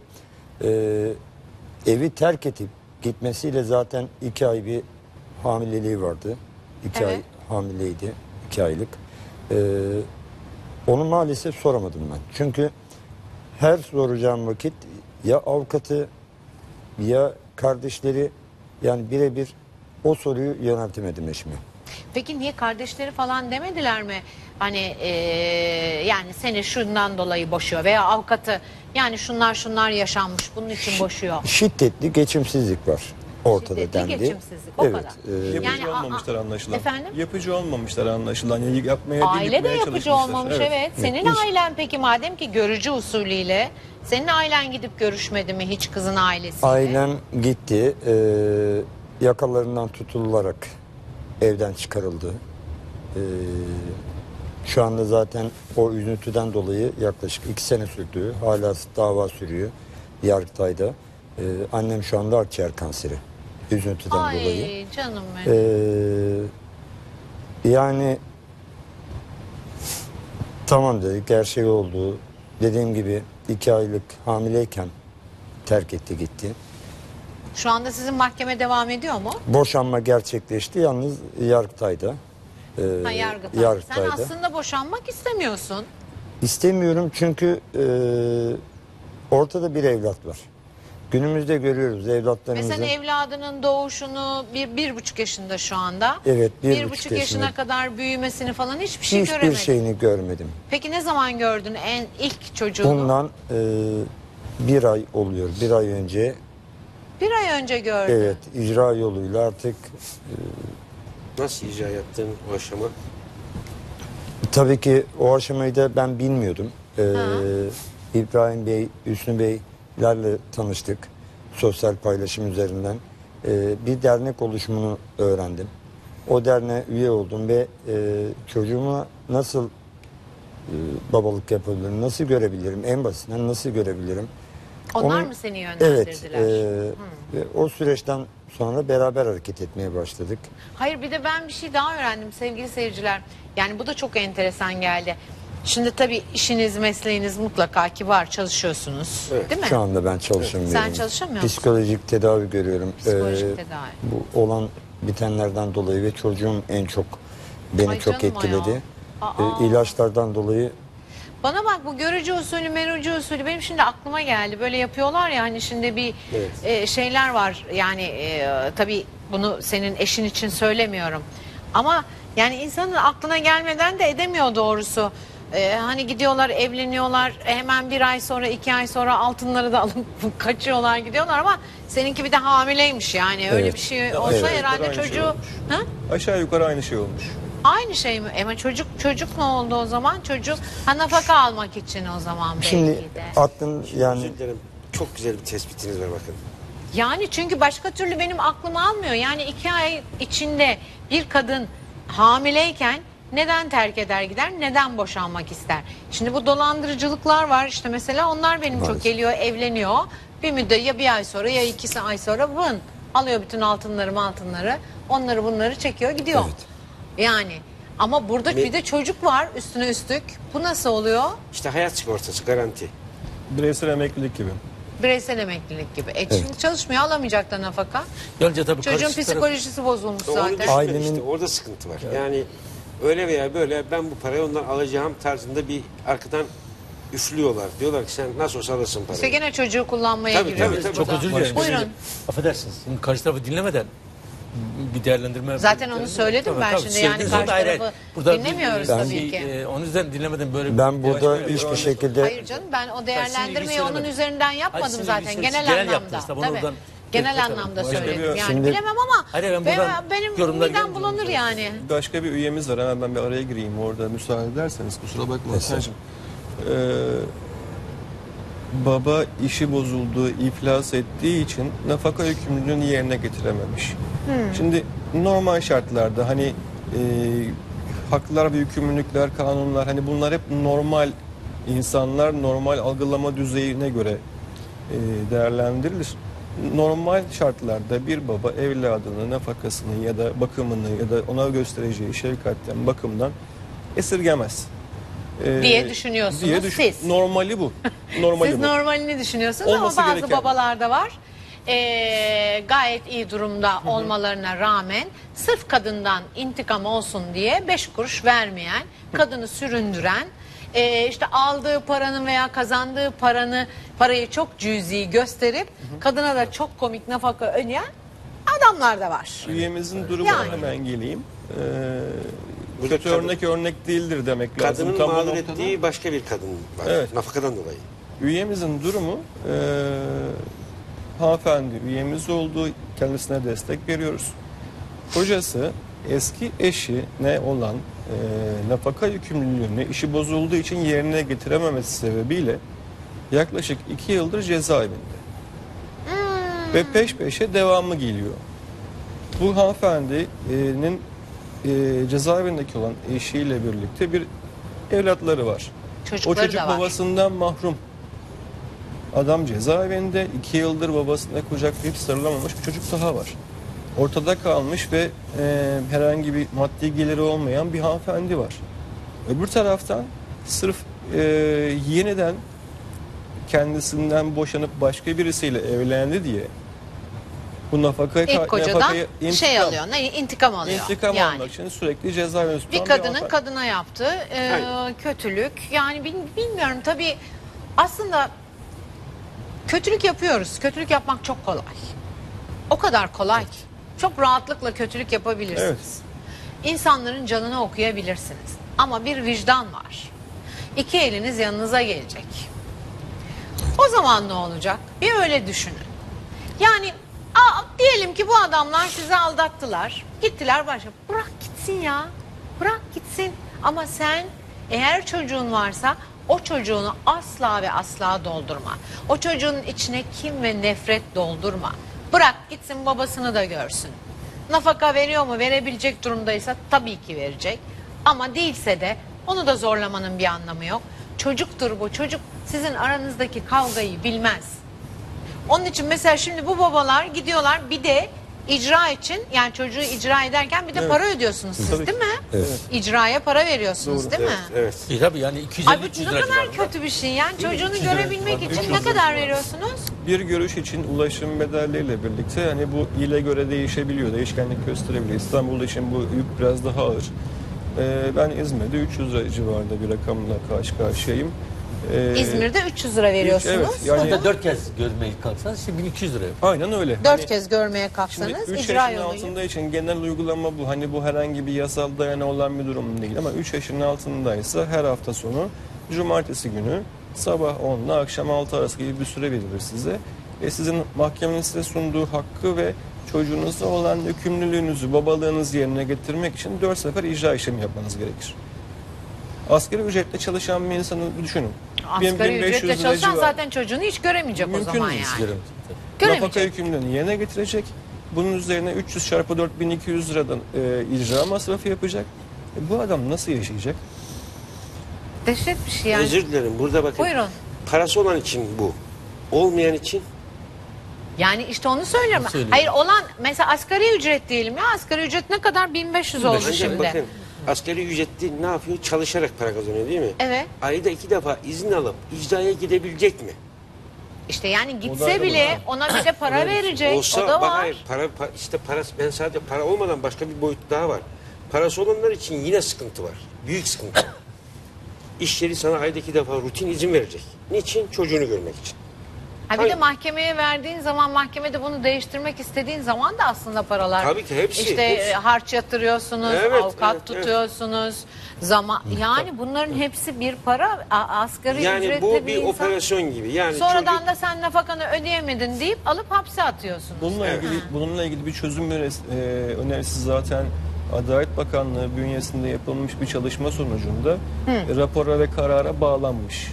evi terk edip gitmesiyle zaten 2 ay bir hamileliği vardı. 2 Evet. ay hamileydi. 2 aylık. Onu maalesef soramadım ben. Çünkü her soracağım vakit ya avukatı ya kardeşleri, yani birebir o soruyu yöneltemedim eşime. Peki niye kardeşleri falan demediler mi? Hani yani seni şundan dolayı boşuyor veya avukatı yani şunlar yaşanmış bunun için boşuyor. Şiddetli geçimsizlik var ortada Şiddetli dendi. geçimsizlik, o kadar. Yapıcı Yani, olmamışlar anlaşılan. Efendim? Yapıcı olmamışlar anlaşılan. Yani yapmaya değil, Aile de yıkmaya yapıcı çalışmışlar. olmamış, evet. Senin Hiç- ailen peki madem ki görücü usulüyle, senin ailen gidip görüşmedi mi hiç kızın ailesiyle? Ailem gitti. Yakalarından tutularak evden çıkarıldı. Şu anda zaten o üzüntüden dolayı yaklaşık 2 sene sürdü. Hala dava sürüyor Yargıtay'da. Annem şu anda akciğer kanseri. Üzüntüden Ay dolayı. canım benim. Yani tamam dedik, her şey oldu. Dediğim gibi 2 aylık hamileyken terk etti gitti. Şu anda sizin mahkeme devam ediyor mu? Boşanma gerçekleşti yalnız Yargıtay'da. Ha, Yargıtay. Sen Yargıtay'da. aslında boşanmak istemiyorsun. İstemiyorum çünkü ortada bir evlat var. Günümüzde görüyoruz evlatlarımızın. Mesela evladının doğuşunu 1,5 yaşında şu anda. Evet, 1,5 1,5 yaşına yaşında. kadar büyümesini falan hiçbir şey Hiçbir göremedin. şeyini görmedim. Peki ne zaman gördün ilk çocuğunu? Bundan 1 ay oluyor. 1 ay önce 1 ay önce gördün. evet icra yoluyla artık Nasıl icra yaptığın o aşama? tabii ki o aşamayı da ben bilmiyordum. İbrahim Bey, Hüsnü Bey derneklerle tanıştık. Sosyal paylaşım üzerinden. Bir dernek oluşumunu öğrendim. O derneğe üye oldum ve çocuğuma nasıl babalık yapabilirim, nasıl görebilirim, en basitinden nasıl görebilirim. Onlar Onun- mı seni Evet. yönlendirdiler? Ve o süreçten sonra beraber hareket etmeye başladık. Hayır, bir de ben bir şey daha öğrendim sevgili seyirciler. Yani bu da çok enteresan geldi. Şimdi tabii işiniz, mesleğiniz mutlaka ki var, çalışıyorsunuz. Değil mi? Şu anda ben çalışamıyorum. Sen çalışamıyor musun? Psikolojik tedavi görüyorum. Psikolojik tedavi. Bu olan bitenlerden dolayı ve çocuğum en çok beni Ay çok canım o etkiledi. ya. Aa. İlaçlardan dolayı Bana bak, bu görücü usulü, merucu usulü benim şimdi aklıma geldi. Böyle yapıyorlar ya, hani şimdi bir şeyler var. Yani tabii bunu senin eşin için söylemiyorum. Ama yani insanın aklına gelmeden de edemiyor doğrusu. Hani gidiyorlar, evleniyorlar, hemen bir ay sonra, 2 ay sonra altınları da alıp kaçıyorlar, gidiyorlar, ama seninki bir de hamileymiş yani. Öyle Evet. bir şey olsa Evet. herhalde Aynı şey çocuğu... olmuş. Ha? Aşağı yukarı aynı şey olmuş. Aynı şey mi? Ama çocuk ne oldu o zaman? Çocuk nafaka almak için o zaman belki şimdi de. aklın yani Özür dilerim. Çok güzel bir tespitiniz var bakın. Yani çünkü başka türlü benim aklım almıyor. Yani 2 ay içinde bir kadın hamileyken neden terk eder gider? Neden boşanmak ister? Şimdi bu dolandırıcılıklar var. İşte mesela onlar benim çok geliyor, evleniyor. Bir müddet, ya bir ay sonra ya 2 ay sonra alıyor bütün altınları. Onları bunları çekiyor, gidiyor. Yani ama burada bir de çocuk var üstüne üstlük. Bu nasıl oluyor? İşte hayat sigortası, garanti. Bireysel emeklilik gibi. Bireysel emeklilik gibi. Şimdi çalışmıyor, alamayacak da nafaka. Yalnızca tabii Çocuğun karşı taraf- psikolojisi bozulmuş Onu zaten. düşünme Ailenin- işte, orada sıkıntı var. Yani öyle veya böyle ben bu parayı ondan alacağım tarzında bir arkadan üflüyorlar. Diyorlar ki sen nasıl olsa alırsın parayı. İşte gene çocuğu kullanmaya Tabii, giriyoruz tabii, burada. Çok özür dilerim. Buyurun. Affedersiniz. Şimdi karşı tarafı dinlemeden bir değerlendirme... Zaten onu söyledim ben şimdi, yani söylediniz. karşı Hayır, tarafı burada dinlemiyoruz bir- tabii ki. onun yüzden dinlemeden böyle... ben burada yavaş- hiçbir yavaş- şekilde Hayır canım, ben o değerlendirmeyi ilgisi onun söylemedim. üzerinden yapmadım Hayır, zaten. sizin Genel genel anlamda. yaptınız, tabii, onu Tabii. oradan- Genel Başka- anlamda başka söyledim. bir- Yani Şimdi- bilemem ama Hayır, ben buradan benim yorumlar midem gelmiyor. bulanır yani. Başka bir üyemiz var. Hemen ben bir araya gireyim orada müsaade ederseniz. Kusura bakma. Hasan'cığım. Baba işi bozuldu, iflas ettiği için nafaka yükümlülüğünü yerine getirememiş. Şimdi normal şartlarda hani haklar ve yükümlülükler, kanunlar, hani bunlar hep normal, insanlar normal algılama düzeyine göre değerlendirilir. Normal şartlarda bir baba evladının nafakasını ya da bakımını ya da ona göstereceği şefkatten, bakımdan esirgemez. Diye düşünüyorsunuz siz. Normali bu. Normali Siz bu. normalini düşünüyorsunuz Olması ama bazı gereken. babalarda var. Gayet iyi durumda olmalarına rağmen sırf kadından intikam olsun diye 5 kuruş vermeyen, kadını süründüren, işte aldığı paranın veya kazandığı parayı çok cüzi gösterip kadına da çok komik nafaka ödeyen adamlar da var. Üyemizin durumuna Yani. hemen geleyim. Burada Kötü kadın- örnek değildir demek lazım. Kadının Tam bu mağdur noktada. ettiği başka bir kadın var. Evet. Nafakadan dolayı. Üyemizin durumu hanımefendi üyemiz olduğu, kendisine destek veriyoruz. Kocası eski eşine olan nafaka yükümlülüğünü işi bozulduğu için yerine getirememesi sebebiyle yaklaşık 2 yıldır cezaevinde. Ve peş peşe devamı geliyor. Bu hanımefendinin cezaevindeki olan eşiyle birlikte bir evlatları var. Çocukları O çocuk da var. babasından mahrum. Adam cezaevinde, 2 yıldır babasına kucaklayıp sarılamamış bir çocuk daha var. Ortada kalmış ve herhangi bir maddi geliri olmayan bir hanımefendi var. Öbür taraftan sırf yeniden kendisinden boşanıp başka birisiyle evlendi diye bu İlk kocadan şey alıyor, intikam alıyor. İntikam yani. almak için sürekli cezaevinde tutan Bir kadının hanımefendi. kadına yaptığı Aynen. kötülük, yani bilmiyorum tabii, aslında kötülük yapıyoruz. Kötülük yapmak çok kolay. O kadar kolay ki. Çok rahatlıkla kötülük yapabilirsiniz. Evet. İnsanların canını okuyabilirsiniz. Ama bir vicdan var. 2 eliniz yanınıza gelecek. O zaman ne olacak? Bir öyle düşünün. Yani diyelim ki bu adamlar sizi aldattılar. Gittiler başka. Bırak gitsin ya. Bırak gitsin. Ama sen, eğer çocuğun varsa, o çocuğunu asla ve asla doldurma. O çocuğun içine kin ve nefret doldurma. Bırak gitsin, babasını da görsün. Nafaka veriyor mu? Verebilecek durumdaysa tabii ki verecek. Ama değilse de onu da zorlamanın bir anlamı yok. Çocuktur bu. Çocuk sizin aranızdaki kavgayı bilmez. Onun için mesela şimdi bu babalar gidiyorlar, bir de icra için, yani çocuğu icra ederken bir de para ödüyorsunuz siz, Tabii değil mi? Evet. İcraya para veriyorsunuz, değil mi? Evet. Tabii yani Ay bu 250-300 ne lira kadar civarında. kötü bir şey. Yani çocuğunu 200 lira görebilmek civarında, için 300 ne lira kadar civarında. veriyorsunuz? Bir görüş için ulaşım bedelleriyle birlikte hani bu ile göre değişebiliyor, değişkenlik gösterebiliyor. İstanbul için bu yük biraz daha ağır. Ben İzmir'de 300 lira civarında bir rakamla karşı karşıyayım. İzmir'de 300 lira veriyorsunuz. Evet, yani- Burada 4 kez görmeye kalksanız işte 1200 lira. Aynen öyle. 4 Hani kez görmeye şimdi kalksanız 3 icra yaşın yoluyla. altında için genel uygulama bu. Hani bu herhangi bir yasal dayanı olan bir durum değil ama 3 yaşın altındaysa her hafta sonu cumartesi günü sabah 10 ile akşam 6 arası gibi bir süre verilir size. Sizin mahkemenin size sunduğu hakkı ve çocuğunuzla olan yükümlülüğünüzü, babalığınızı yerine getirmek için 4 sefer icra işlemi yapmanız gerekir. Asgari ücretle çalışan bir insanı düşünün. Asgari 1500 ücretle lira çalışan civarı. zaten çocuğunu hiç göremeyecek o Mümkün zaman değil. yani. Göremez. Göremeyecek. Nafaka yükümlülüğünü yerine getirecek. Bunun üzerine 300 çarpı 4200 liradan icra masrafı yapacak. Bu adam nasıl yaşayacak? Dehşet bir şey yani. Özür dilerim. Burada bakın. Buyurun. Parası olan için bu. Olmayan için Yani işte onu söylüyorum. Onu söylüyorum. Hayır, olan mesela asgari ücret diyelim ya. Asgari ücret ne kadar? 1500 oldu ancak şimdi. bakın asgari ücretli ne yapıyor? Çalışarak para kazanıyor değil mi? Evet. Ayda 2 defa izin alıp icraya gidebilecek mi? İşte yani da gitse ayrı bile var. ona bir de para verecek. Olsa o da bak var. hayır, işte parası, ben sadece para olmadan başka bir boyut daha var. Parası olanlar için yine sıkıntı var. Büyük sıkıntı var. İş yeri sana ayda 2 defa rutin izin verecek. Niçin? Çocuğunu görmek için. Ha bir de Hayır. mahkemeye verdiğin zaman, mahkemede bunu değiştirmek istediğin zaman da aslında paralar. Tabii ki hepsi, İşte hepsi. harç yatırıyorsunuz, Evet, avukat evet, tutuyorsunuz. Zaman yani bunların hepsi bir para. Asgari Yani ücretli bu bir insan. operasyon gibi. Yani Sonradan çocuk da sen nafakanı ödeyemedin deyip alıp hapse atıyorsunuz. Bununla ilgili bir çözüm önerisi zaten Adalet Bakanlığı bünyesinde yapılmış bir çalışma sonucunda rapora ve karara bağlanmış.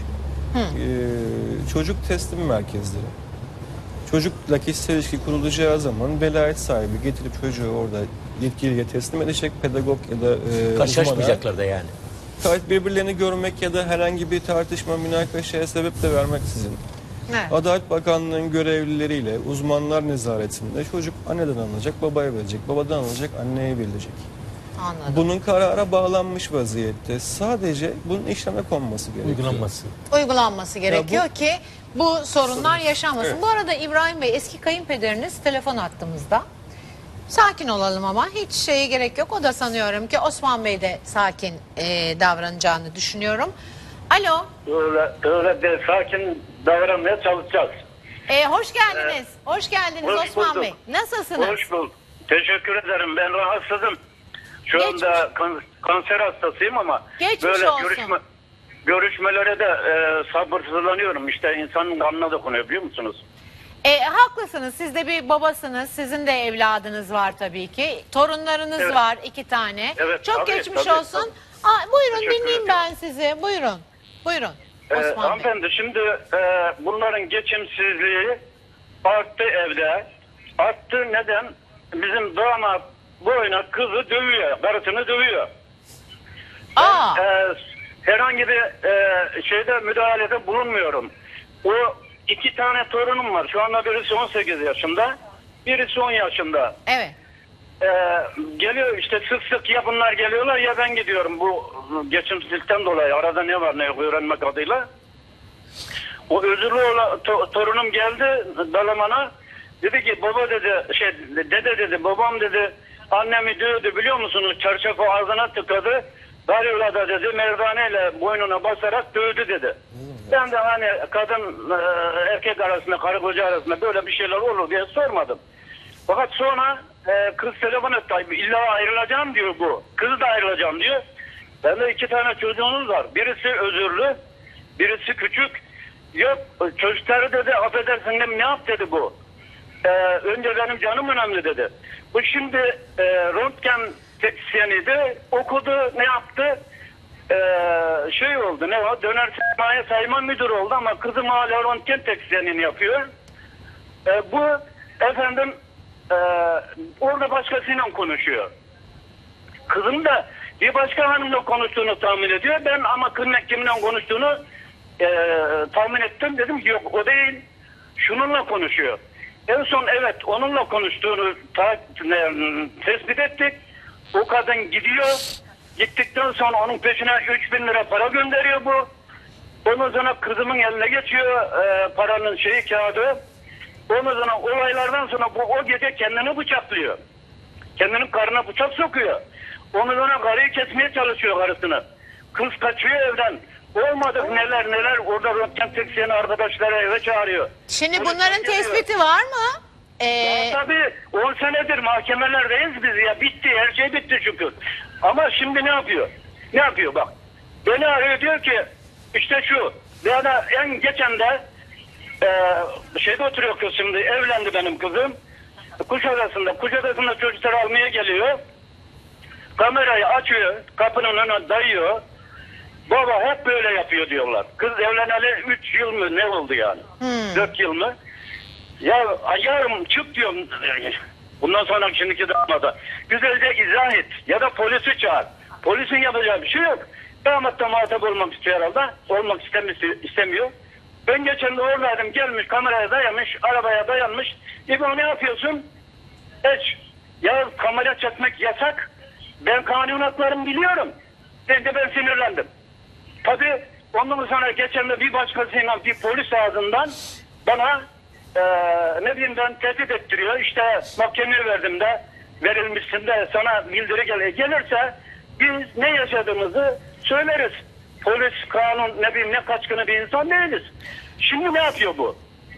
Çocuk teslim merkezleri. Çocukla kişisel ilişki kurulacağı zaman velayet sahibi getirip çocuğu orada yetkiliye teslim edecek, pedagog ya da uzmana. Karşılaşmayacaklar da yani. Birbirlerini görmek ya da herhangi bir tartışma, münakaşaya sebep de vermeksizin. Evet. Adalet Bakanlığı'nın görevlileriyle uzmanlar nezaretinde çocuk anneden alınacak, babaya verilecek, babadan alınacak, anneye verilecek. Anladım. Bunun karara bağlanmış vaziyette. Sadece bunun işleme konması gerekiyor. Uygulanması. Uygulanması gerekiyor bu- ki bu sorunlar yaşanmasın. Bu arada İbrahim Bey, eski kayınpederiniz telefon attığımızda. Sakin olalım ama hiç şeye gerek yok. O da sanıyorum ki Osman Bey de sakin davranacağını düşünüyorum. Alo, Öyle de sakin davranmaya çalışacağız. hoş geldiniz. Hoş geldiniz Hoş Osman bulduk. Bey. Nasılsınız? Hoş bulduk. Teşekkür ederim. Ben rahatsızım. Şu Geçmiş- anda kanser hastasıyım ama Geçmiş böyle olsun. görüşmelere de sabırsızlanıyorum. İşte insanın kanına dokunuyor, biliyor musunuz? Haklısınız. Siz de bir babasınız. Sizin de evladınız var tabii ki. Torunlarınız Evet. var 2 tane. Evet, Çok tabii, geçmiş tabii, olsun. tabii. Buyurun Teşekkür dinleyeyim ederim. ben sizi. Buyurun. Buyurun. Osman Bey. Hanımefendi, şimdi bunların geçimsizliği arttı evde. Arttı neden? Bizim damat boyuna kızı dövüyor, karısını dövüyor. Aa. Herhangi bir şeyde müdahalede bulunmuyorum. O 2 tane torunum var. Şu anda birisi 18 yaşında, birisi 10 yaşında. Evet. Geliyor işte, sık sık ya bunlar geliyorlar ya ben gidiyorum bu geçimsizlikten dolayı. Arada ne var ne yok öğrenmek adıyla. O özürlü olan torunum geldi Dalaman'a. Dedi ki baba dedi, dede dedi, babam dedi annemi dövdü biliyor musunuz? Çarşafı ağzına tıkadı. Daryola da dedi merdaneyle boynuna basarak dövdü dedi. Ben de hani kadın erkek arasında, karı koca arasında böyle bir şeyler olur diye sormadım. Fakat sonra kız telefon etti. İlla ayrılacağım diyor bu. Kızı da ayrılacağım diyor. Ben de 2 tane çocuğunuz var. Birisi özürlü, birisi küçük. Yok çocukları dedi affedersin ne yap dedi bu. Önce benim canım önemli dedi. Bu şimdi röntgen teknisyeniydi. Okudu, ne yaptı? şey oldu, ne o? Döner sermaye sayma müdürü oldu ama kızım hala röntgen teknisyenliğini yapıyor. Bu efendim orada başkasıyla konuşuyor. Kızım da bir başka hanımla konuştuğunu tahmin ediyor. Ben ama kiminle konuştuğunu tahmin ettim. Dedim ki yok o değil. Şununla konuşuyor. En son evet onunla konuştuğunu tespit ettik. O kadın gidiyor. Gittikten sonra onun peşine 3.000 lira para gönderiyor bu. Ondan sonra kızımın eline geçiyor paranın kağıdı. Ondan sonra olaylardan sonra bu o gece kendini bıçaklıyor. Kendinin karnına bıçak sokuyor. Ondan sonra karıyı kesmeye çalışıyor karısını. Kız kaçıyor evden. Olmadık neler orada röntgen teknisyeni arkadaşları eve çağırıyor. Şimdi bunların tespiti var mı? Tabii 10 senedir mahkemelerdeyiz biz ya. Bitti, her şey bitti şükür. Ama şimdi ne yapıyor? Ne yapıyor bak. Beni arıyor diyor ki işte şu. Ya da en geçen de şeyde oturuyor kız şimdi. Evlendi benim kızım. Kuşadası'nda çocukları almaya geliyor. Kamerayı açıyor. Kapının önüne dayıyor. Baba hep böyle yapıyor diyorlar. Kız evleneli 3 yıl mı ne oldu yani? 4 yıl mı? Ya ayarım çık diyorum. Bundan sonra şimdiki damada. Güzelce izah et. Ya da polisi çağır. Polisin yapacağı bir şey yok. Damat da muhatap olmak istiyor herhalde. Olmak istemiyor. Ben geçen de oradaydım. Gelmiş kameraya dayanmış. Arabaya dayanmış. İbo ne yapıyorsun? Ya kamera çekmek yasak. Ben kanun haklarımı biliyorum. Ben sinirlendim. Tabii ondan sonra geçen de bir başkasıyla bir polis ağzından bana ne diyeyim ben tehdit ettiriyor. İşte mahkemeye verdim de verilmişsin de sana bildiri gelirse biz ne yaşadığımızı söyleriz. Polis, kanun ne bileyim ne kaçkını bir insan değiliz. Şimdi ne yapıyor bu?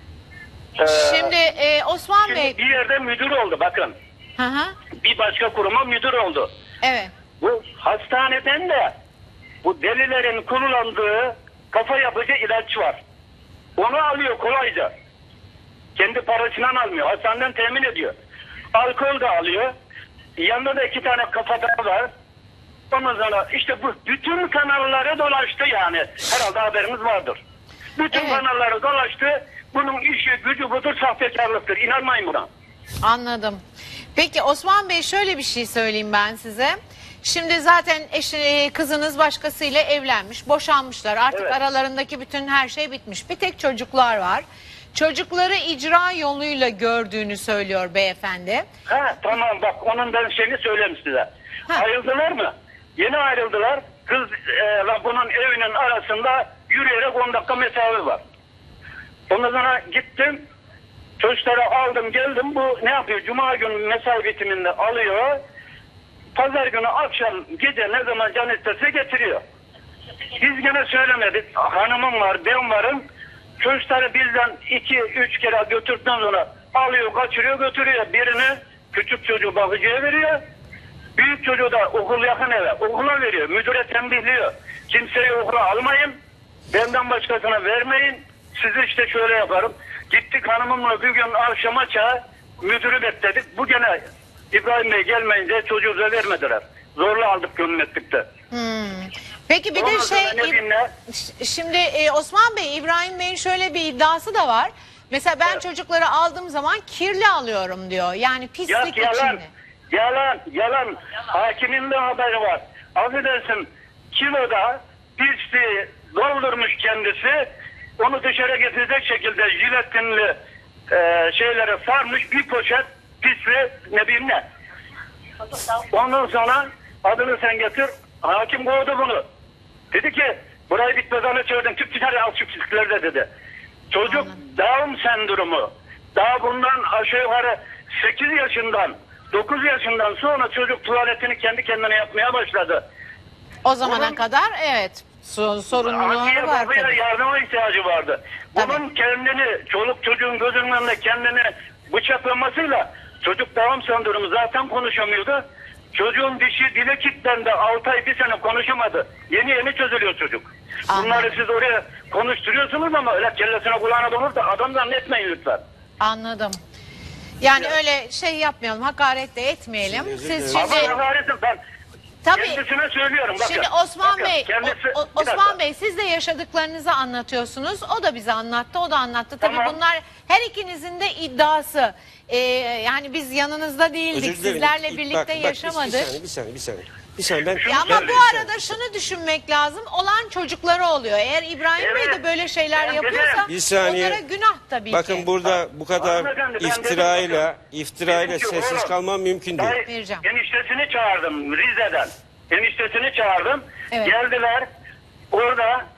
Şimdi Osman Bey. Bir yerde müdür oldu bakın. Hı. Bir başka kuruma müdür oldu. Evet. Bu hastaneden de bu delilerin kullandığı kafa yapıcı ilaç var. Onu alıyor kolayca. Kendi parasından almıyor. Hastaneden temin ediyor. Alkol de alıyor. Yanında da 2 tane kafa daha var. Ondan sonra işte bu bütün kanallara dolaştı yani. Herhalde haberiniz vardır. Bütün kanallara dolaştı. Bunun işi gücü budur, sahtekarlıktır. İnanmayın buna. Anladım. Peki Osman Bey şöyle bir şey söyleyeyim ben size. Şimdi zaten kızınız başkasıyla evlenmiş, boşanmışlar. Artık Evet. aralarındaki bütün her şey bitmiş. Bir tek çocuklar var. Çocukları icra yoluyla gördüğünü söylüyor beyefendi. Tamam bak onun ben şeyini söyleyeyim size. Ayrıldılar mı? Yeni ayrıldılar. Kızla bunun evinin arasında yürüyerek 10 dakika mesafe var. Ondan sonra gittim. Çocukları aldım geldim. Bu ne yapıyor? Cuma günü mesai bitiminde alıyor. Pazar günü akşam gece ne zaman can istese getiriyor. Biz gene söylemedik. Hanımım var, ben varım. Çocukları bizden 2-3 kere götürdükten sonra alıyor, kaçırıyor, götürüyor. Birini küçük çocuğu bakıcıya veriyor. Büyük çocuğu da okul yakın eve. Okula veriyor. Müdüre tembihliyor. Kimseyi okula almayın. Benden başkasına vermeyin. Sizi işte şöyle yaparım. Gittik hanımımla bir gün akşama müdürü bekledik. Bu gene İbrahim Bey gelmeyince çocuğu da vermediler. Zorla aldık gönlmettikte. Peki bir de şimdi Osman Bey, İbrahim Bey'in şöyle bir iddiası da var. Mesela ben çocukları aldığım zaman kirli alıyorum diyor. Yani pislik içinde. Yalan. Hakimin de haberi var. Affedersin kiloda pisliği doldurmuş kendisi. Onu dışarı getirecek şekilde jiletinli şeylere sarmış bir poşet pisliği ne bileyim ne. Ondan sonra adını sen getir. Hakim kovdu bunu. Dedi ki burayı bitmeden çağırdın. Çık dışarı al şu pislikleri de dedi. Çocuk Down sendromu. Daha bundan aşağı yukarı 8 yaşından 9 yaşından sonra çocuk tuvaletini kendi kendine yapmaya başladı. O zamana kadar evet sorumluluğu var tabii. Yardıma ihtiyacı vardı. Bunun kendini çoluk çocuğun gözünün önünde kendini bıçaklamasıyla çocuk Down sendromu zaten konuşamıyordu. Çocuğun dişi dile kilitlendi. 6 ay 1 sene konuşamadı. Yeni çözülüyor çocuk. Bunları siz oraya konuşturuyorsunuz ama öyle kellesine kulağına dolur da adamdan etmeyin lütfen. Anladım. Yani öyle şey yapmayalım, hakaret de etmeyelim. Siz şimdi... Ama hakaretim ben Tabii. Kendisine söylüyorum. Bakın, Şimdi Osman bakın, Bey, kendisi- bir Osman dakika. Bey siz de yaşadıklarınızı anlatıyorsunuz. O da bize anlattı, o da anlattı. Tabii Tamam. bunlar her ikinizin de iddiası. Yani biz yanınızda değildik, Özür dilerim. sizlerle Bak, birlikte bak, yaşamadık. Bir saniye. Ben, Ya ama ben- bu arada şunu düşünmek lazım. Olan çocukları oluyor. Eğer İbrahim Bey de Evet. böyle şeyler Ben yapıyorsa Bir saniye. onlara günah tabii ki. Bakın burada bu kadar Hanımefendi, ben iftirayla Dedim ki, sessiz oğlum, kalmam mümkün değil. Vereceğim. Eniştesini çağırdım Rize'den. Eniştesini çağırdım. Evet. Geldiler. Orada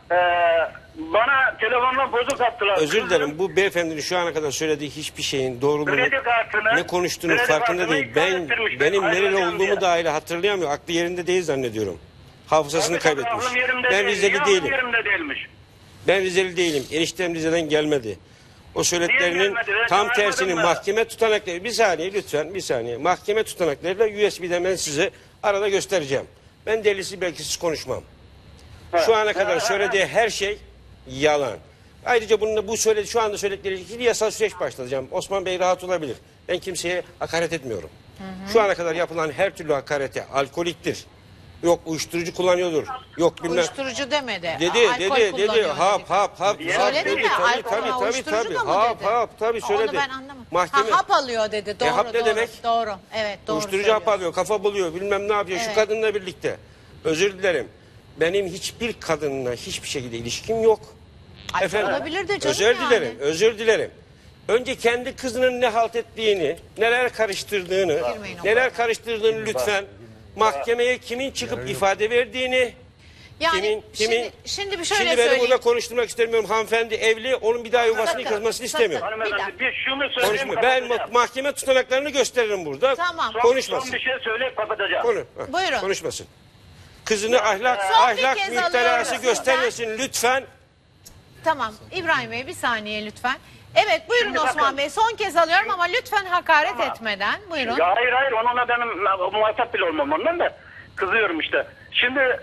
bana telefonla bozuk attılar. Özür dilerim, bu beyefendinin şu ana kadar söylediği hiçbir şeyin doğruluğunu, Kredi kartını- ne konuştuğunun kredi farkında kartını değil. iptal ettirmiş. Benim Ben nereli ayrılacağım olduğumu diye. dahi hatırlayamıyor. Aklı yerinde değil zannediyorum. Hafızasını Tabii, kaybetmiş. aklım yerimde Ben değil. Rizeli Niye değilim. aklım yerimde değilmiş. Ben Rizeli değilim. Eniştem Rize'den gelmedi. O söylediklerinin gelmedi? Ben tam çağırmadım tersini mı? mahkeme tutanakları, bir saniye lütfen, bir saniye. Mahkeme tutanaklarıyla USB'den ben size arada göstereceğim. Ben delisi belkisiz konuşmam. Şu ana kadar söylediği her şey yalan. Ayrıca bununla şu anda söyledikleri ilgili yasal süreç başlatacağım. Osman Bey rahat olabilir. Ben kimseye hakaret etmiyorum. Şu ana kadar yapılan her türlü hakarete alkoliktir. Yok uyuşturucu kullanıyordur. Yok bilmem. Uyuşturucu demedi. Dedi alkol dedi kullanıyor hap dedi. hap Söyledi dedi. mi? Tabii Alkol, tabii uyuşturucu tabii da mı hap dedi? hap tabii söyledi. Onu ben anlamadım. Mahkeme Hap alıyor dedi. Doğru, hap ne doğru. demek? Doğru. Evet, doğru uyuşturucu hap söylüyorsun. alıyor, kafa buluyor, bilmem ne yapıyor Evet. şu kadınla birlikte. Özür dilerim. Benim hiçbir kadınla hiçbir şekilde ilişkim yok. Ay, olabilir de canım özür yani. dilerim, özür dilerim. Önce kendi kızının ne halt ettiğini, neler karıştırdığını, Girmeyin o neler karıştırdığını lütfen mahkemeye kimin çıkıp ifade verdiğini, Yani kimin şimdi bir şöyle Şimdi beni söyleyeyim. burada konuşturmak istemiyorum. Hanımefendi evli, onun bir daha yuvasını Sakın, yıkılmasını istemiyorum. sakın. Hanımefendi bir şunu söyleyeyim. Konuşma. Ben kapatacağım. mahkeme tutanaklarını gösteririm burada. Tamam. Konuşmasın. Son bir şey söyleyip kapatacağım. Buyurun. Konuşmasın. Kızını Son bir ahlak kez müptelası alıyorum göstermesin lütfen. Tamam. İbrahim Bey bir saniye lütfen. Evet buyurun Şimdi Osman bakın. Bey. Son kez alıyorum ama lütfen hakaret etmeden. Buyurun. Ya hayır onunla benim muhatap bile olmam ondan da kızıyorum işte. Şimdi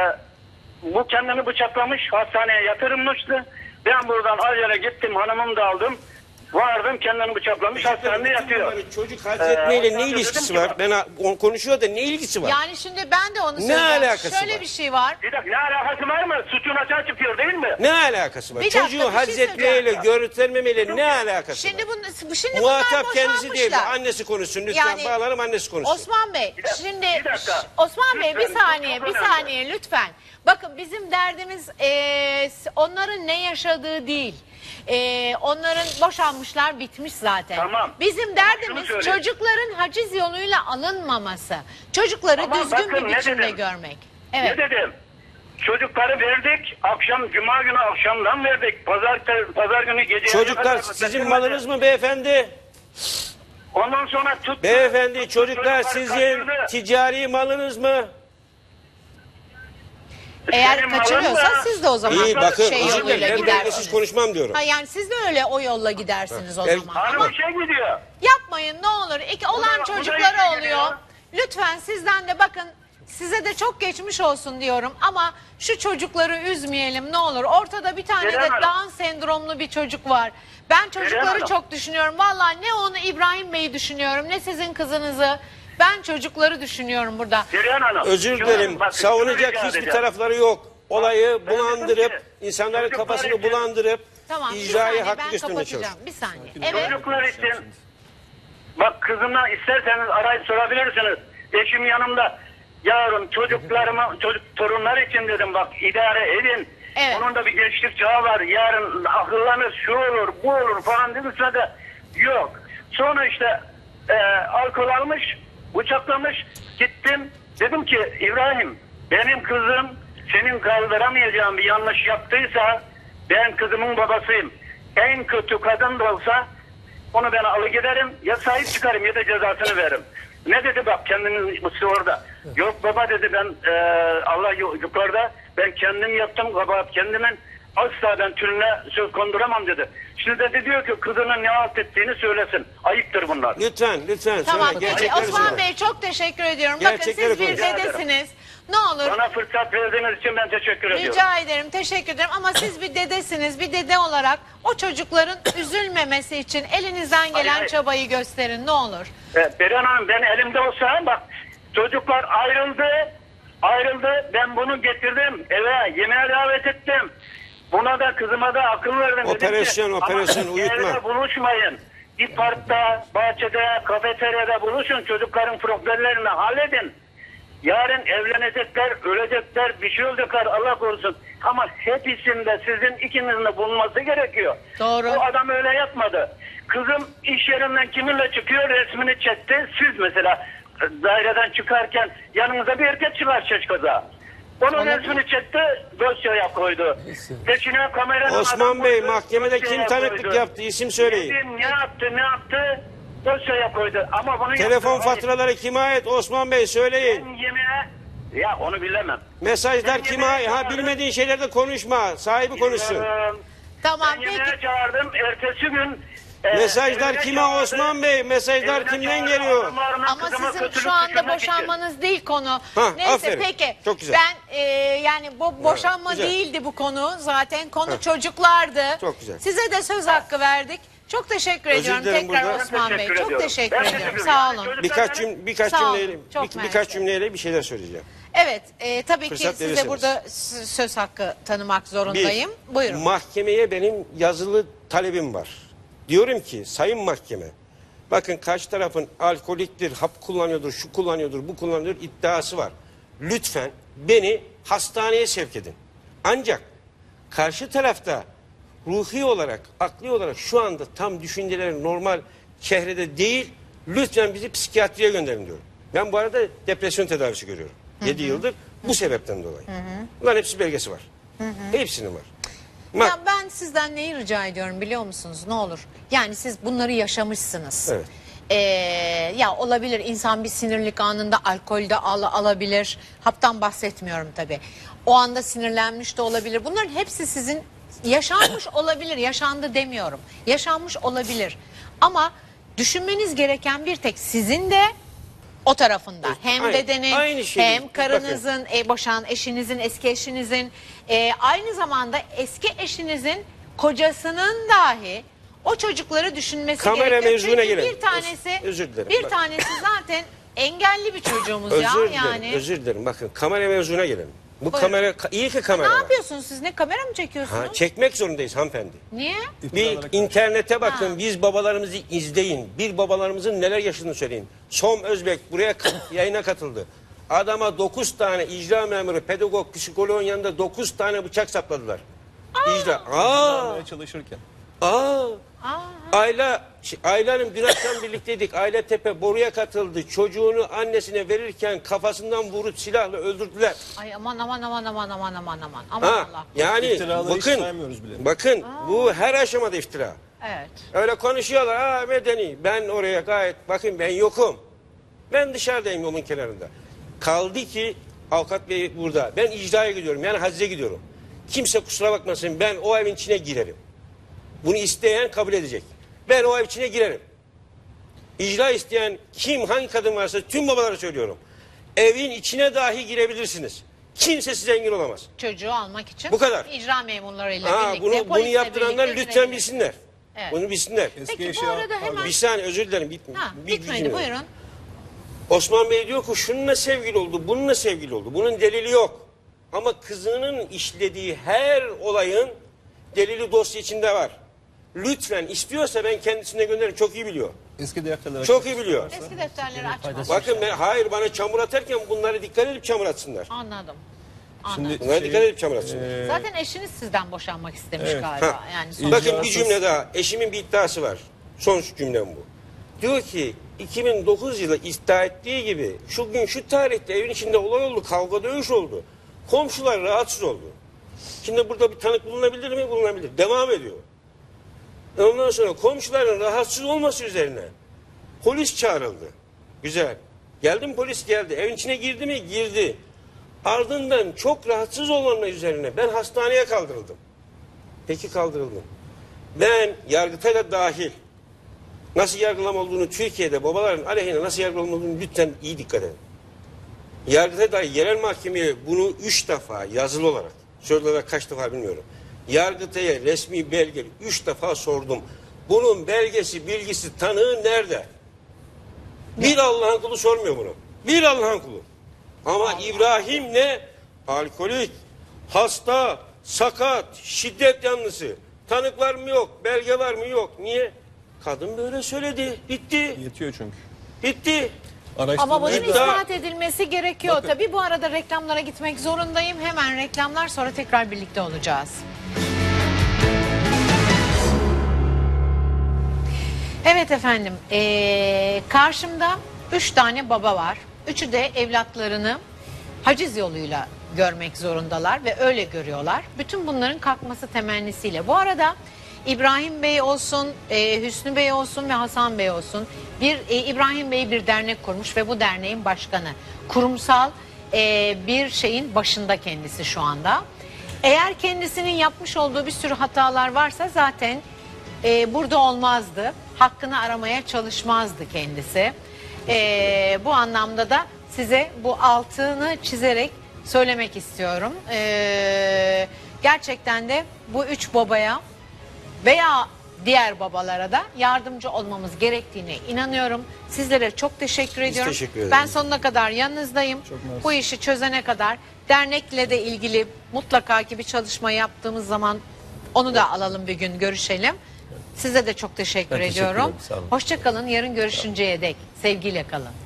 bu kendini bıçaklamış, hastaneye yatırılmıştı. Ben buradan Alya'ya gittim, hanımımı da aldım. Vardım, kendini bıçaklamış, hastanede yatıyor. Çocuk etmeyle ne dedim ilişkisi ki var? bak- On konuşuyor da ne ilgisi var? Yani şimdi ben de onu Ne söyleyeceğim. alakası Şöyle var? bir şey var. Bir dakika, ne alakası var mı? Suçun açığa çıkıyor değil mi? Ne alakası var? Bir dakika, bir Çocuğu şey hazzetmeyle, söyleyeceğim. görüntülemeyle ne alakası Şimdi var? bunlar Muhatap kendisi değil. boşanmışlar. Annesi konuşsun lütfen. Yani- Bağlarım annesi konuşsun. Osman Bey şimdi bir dakika. Osman Bey bir Lütfen, saniye çok bir önemli. saniye lütfen. Bakın bizim derdimiz onların ne yaşadığı değil. Onların boşanmışlar bitmiş zaten. Tamam. Bizim Şunu derdimiz söyleyeyim. çocukların haciz yoluyla alınmaması. Çocukları Ama düzgün bakın, bir ne biçimde dedim? görmek. Ne Evet. dedim? Çocukları verdik, akşam, cuma günü akşamdan verdik. Pazar günü gece. Çocuklar sizin malınız mı beyefendi? Ondan sonra tuttu. Beyefendi çocuklar Çocukları sizin kaçırdı. ticari malınız mı? Eğer Senin kaçırıyorsa malın da- siz de o zaman İyi bakın şey özür yoluyla dilerim. Ben gidersiniz. siz konuşmam diyorum. Ha, yani siz de öyle o yolla gidersiniz o Ben- zaman. Hanım Ama şey gidiyor. yapmayın ne olur. Olan Bu da çocukları işe oluyor. geliyor. Lütfen sizden de bakın size de çok geçmiş olsun diyorum ama şu çocukları üzmeyelim ne olur. Ortada bir tane de Ceren Hanım. Down sendromlu bir çocuk var. Ben çocukları Hanım. çok düşünüyorum. Vallahi ne onu İbrahim Bey'i düşünüyorum ne sizin kızınızı. Ben çocukları düşünüyorum burada. Perihan Hanım. Özür şunu- dilerim. bakın, şunu Savunacak rica hiçbir edeceğim. tarafları yok. Olayı Ben dedim bulandırıp ki, insanların çocuklar kafasını için- bulandırıp Tamam bir icrayı saniye haklı ben göstermeye kapatacağım. çalışıyor. Bir saniye. Evet. Çocuklar için bak kızımla isterseniz arayıp sorabilirsiniz. Eşim yanımda. Yarın torunlar için dedim bak idare edin. Evet. Onun da bir gençlik çağı var. Yarın akıllanır şu olur bu olur falan demişse de yok. Sonra işte alkol almış bıçaklamış gittim. Dedim ki İbrahim benim kızım senin kaldıramayacağın bir yanlış yaptıysa ben kızımın babasıyım. En kötü kadın da olsa onu ben alıgiderim ya sahip çıkarım ya da cezasını veririm. Ne dedi bak kendinin mısı orada. Yok baba dedi ben Allah yukarıda ben kendim yaptım kabahat kendimin asla ben tülüne söz konduramam dedi. Şimdi de diyor ki kızının ne halt ettiğini söylesin. Ayıptır bunlar. Lütfen lütfen Tamam söyle. peki Gerçekleri Osman söyle. Bey çok teşekkür ediyorum. Gerçekleri Bakın siz bir konuş. dedesiniz. Ne olur Bana fırsat verdiğiniz için ben teşekkür ediyorum. rica ederim teşekkür ederim ama siz bir dedesiniz. Bir dede olarak o çocukların üzülmemesi için elinizden gelen hayır. çabayı gösterin ne olur. Perihan Hanım ben elimde olsa bak çocuklar ayrıldı. Ayrıldı. Ben bunu getirdim eve. Yemeğe davet ettim. Buna da kızıma da akıl verdim. Operasyon, Dedim ki, operasyon, ama uyutma. evde buluşmayın. Bir parkta, bahçede, kafeteryada buluşun. Çocukların problemlerini halledin. Yarın evlenecekler, ölecekler, bir şey olacaklar Allah korusun. Ama hepsinde sizin ikinizin de bulunması gerekiyor. Doğru. Bu adam öyle yapmadı. Kızım iş yerinden kiminle çıkıyor resmini çekti. Siz mesela daireden çıkarken yanınıza bir erkek çıkar şaşkaza. Onun resmini çekti, dosyaya koydu. Peşine kameranın Osman adam Bey koydu, mahkemede kim dosyaya tanıklık koydu. yaptı? İsim söyleyin. Dedim, ne yaptı? Dosyaya koydu. Ama bunu Telefon yaptı. faturaları kime ait Osman Bey söyleyin. Ben yemeğe... Ya onu bilemem. Mesajlar Ben kime yemeğe ait? Ha çağırdım. bilmediğin şeylerde konuşma. Sahibi konuşsun. Tamam Ben yemeğe peki. çağırdım. Ertesi gün... Mesajlar evine kime çağırdı. Osman Bey? Mesajlar Evine kimden çağırdı. geliyor? Adamlarına Ama kızıma sizin kötülük şu anda düşünmek için. boşanmanız değil konu. Ha, Neyse aferin. peki. Çok güzel. Ben yani bu boşanma güzel. değildi bu konu. Zaten konu çocuklardı. Çok güzel. Size de söz hakkı verdik. Çok teşekkür ediyorum dilerim tekrar burada. Osman Bey. Teşekkür Çok ediyorum. teşekkür Ben ediyorum. teşekkür Sağ ediyorum. olun. Birkaç Sağ olun. cümleyle Çok birkaç mersi. cümleyle bir şeyler söyleyeceğim. Evet tabii ki Fırsat size verirseniz. burada söz hakkı tanımak zorundayım. Buyurun. Mahkemeye benim yazılı talebim var. Diyorum ki sayın mahkeme, bakın karşı tarafın alkoliktir, hap kullanıyordur, şu kullanıyordur, bu kullanıyordur iddiası var. Lütfen beni hastaneye sevk edin. Ancak karşı tarafta ruhi olarak, akli olarak şu anda tam düşünceleri normal çehrede değil, lütfen bizi psikiyatriye gönderin diyorum. Ben bu arada depresyon tedavisi görüyorum. 7 yıldır bu sebepten dolayı. Bunların hepsi belgesi var. Hepsinin var. Ya ben sizden neyi rica ediyorum biliyor musunuz? Ne olur. Yani siz bunları yaşamışsınız. Evet. Ya olabilir insan bir sinirlik anında alkol de alabilir. Haptan bahsetmiyorum tabii. O anda sinirlenmiş de olabilir. Bunların hepsi sizin yaşanmış olabilir. Yaşandı demiyorum. Yaşanmış olabilir. Ama düşünmeniz gereken bir tek sizin de o tarafında. Hem aynı- dedenin aynı şey. hem karınızın, boşan eşinizin, eski eşinizin, aynı zamanda eski eşinizin kocasının dahi o çocukları düşünmesi Kamera gerekiyor. mevzuna Çünkü gelelim. bir tanesi, Özür dilerim. bir Bak. tanesi zaten engelli bir çocuğumuz ya Özür dilerim, yani. özür dilerim. Bakın kamera mevzuna gelelim. Bu Buyurun. kamera, iyi ki kamera Ne var. yapıyorsunuz siz? Ne kamera mı çekiyorsunuz? Ha, çekmek zorundayız hanımefendi. Niye? Bir internete bakın, Ha. biz babalarımızı izleyin. Bir babalarımızın neler yaşadığını söyleyin. Som Özbek buraya yayına katıldı. Adama 9 tane icra memuru, pedagog, psikoloğun yanında 9 tane bıçak sapladılar. İcra. çalışırken. Ayla Hanım dün akşam birlikteydik. Ayla Tepe boruya katıldı. Çocuğunu annesine verirken kafasından vurup silahla öldürdüler. Ay aman aman aman aman aman aman aman. Aman Ha, Allah. yani İftiraları hiç bakın, saymıyoruz bile. bakın bu her aşamada iftira. Evet. Öyle konuşuyorlar, medeni. Ben oraya gayet, bakın ben yokum. Ben dışarıdayım yolun kenarında. Kaldı ki avukat bey burada. Ben icraya gidiyorum, yani hacize gidiyorum. Kimse kusura bakmasın, ben o evin içine girerim. Bunu isteyen kabul edecek. Ben o ev içine girerim. İcra isteyen kim, hangi kadın varsa tüm babalara söylüyorum. Evin içine dahi girebilirsiniz. Kimse size engel olamaz. Çocuğu almak için Bu kadar. icra memurlarıyla birlikte, Bunu polisle yaptıranlar birlikte lütfen girebilir. bilsinler. Evet. Bunu bilsinler. Peki bu arada hemen... Bir saniye özür dilerim. Bitmedi cümle. buyurun. Osman Bey diyor ki şununla sevgili oldu, bununla sevgili oldu. Bunun delili yok. Ama kızının işlediği her olayın delili dosya içinde var. Lütfen istiyorsa ben kendisine gönderirim. Çok iyi biliyor. Eski defterler. Çok iyi biliyor. Eski defterleri açma. Bakın hayır bana çamur atarken bunları dikkat edip çamur atsınlar. Anladım. Şimdi Bunlara dikkat edip çamur atsınlar. Zaten eşiniz sizden boşanmak istemiş Evet. galiba. Ha. Yani son... Bakın bir cümle daha. Eşimin bir iddiası var. Son cümlem bu. Diyor ki 2009 yılı iddia ettiği gibi şu gün şu tarihte evin içinde olay oldu, kavga dövüş oldu. Komşular rahatsız oldu. Şimdi burada bir tanık bulunabilir mi? Bulunabilir. Devam ediyor. Ondan sonra komşuların rahatsız olması üzerine polis çağrıldı. Güzel. Geldi mi polis? Geldi. Evin içine girdi mi? Girdi. Ardından çok rahatsız olmanın üzerine ben hastaneye kaldırıldım. Peki kaldırıldım. Ben Yargıtay'la dahil nasıl yargılama olduğunu Türkiye'de babaların aleyhine nasıl yargılama olduğunu lütfen iyi dikkat edin. Yargıtay dahil yerel mahkemeye bunu 3 defa yazılı olarak söylediler kaç defa bilmiyorum. Yargıtay'a resmi belge 3 defa sordum. Bunun belgesi, bilgisi, tanığı nerede? Bir Allah'ın kulu sormuyor bunu. Bir Allah'ın kulu. Ama İbrahim ne? Alkolik, hasta, sakat, şiddet yanlısı. Tanık var mı yok, belge var mı yok. Niye? Kadın böyle söyledi. Bitti. Yetiyor çünkü. Bitti. Ama bunun İddia- ispat edilmesi gerekiyor. Tabii bu arada reklamlara gitmek zorundayım. Hemen reklamlar, sonra tekrar birlikte olacağız. Evet efendim, karşımda 3 tane baba var. Üçü de evlatlarını haciz yoluyla görmek zorundalar ve öyle görüyorlar. Bütün bunların kalkması temennisiyle. Bu arada İbrahim Bey olsun, Hüsnü Bey olsun ve Hasan Bey olsun, İbrahim Bey bir dernek kurmuş ve bu derneğin başkanı. Kurumsal bir şeyin başında kendisi şu anda. Eğer kendisinin yapmış olduğu bir sürü hatalar varsa zaten burada olmazdı. Hakkını aramaya çalışmazdı kendisi. Bu anlamda da size bu altını çizerek söylemek istiyorum. Gerçekten de bu 3 babaya veya diğer babalara da yardımcı olmamız gerektiğine inanıyorum. Sizlere çok teşekkür ediyorum. teşekkür ederiz. Ben sonuna kadar yanınızdayım. Bu işi çözene kadar dernekle de ilgili mutlaka ki bir çalışma yaptığımız zaman onu da alalım, bir gün görüşelim. Size de çok teşekkür Ben teşekkür ediyorum. ederim, sağ olun. Hoşça kalın. Yarın görüşünceye dek sevgiyle kalın.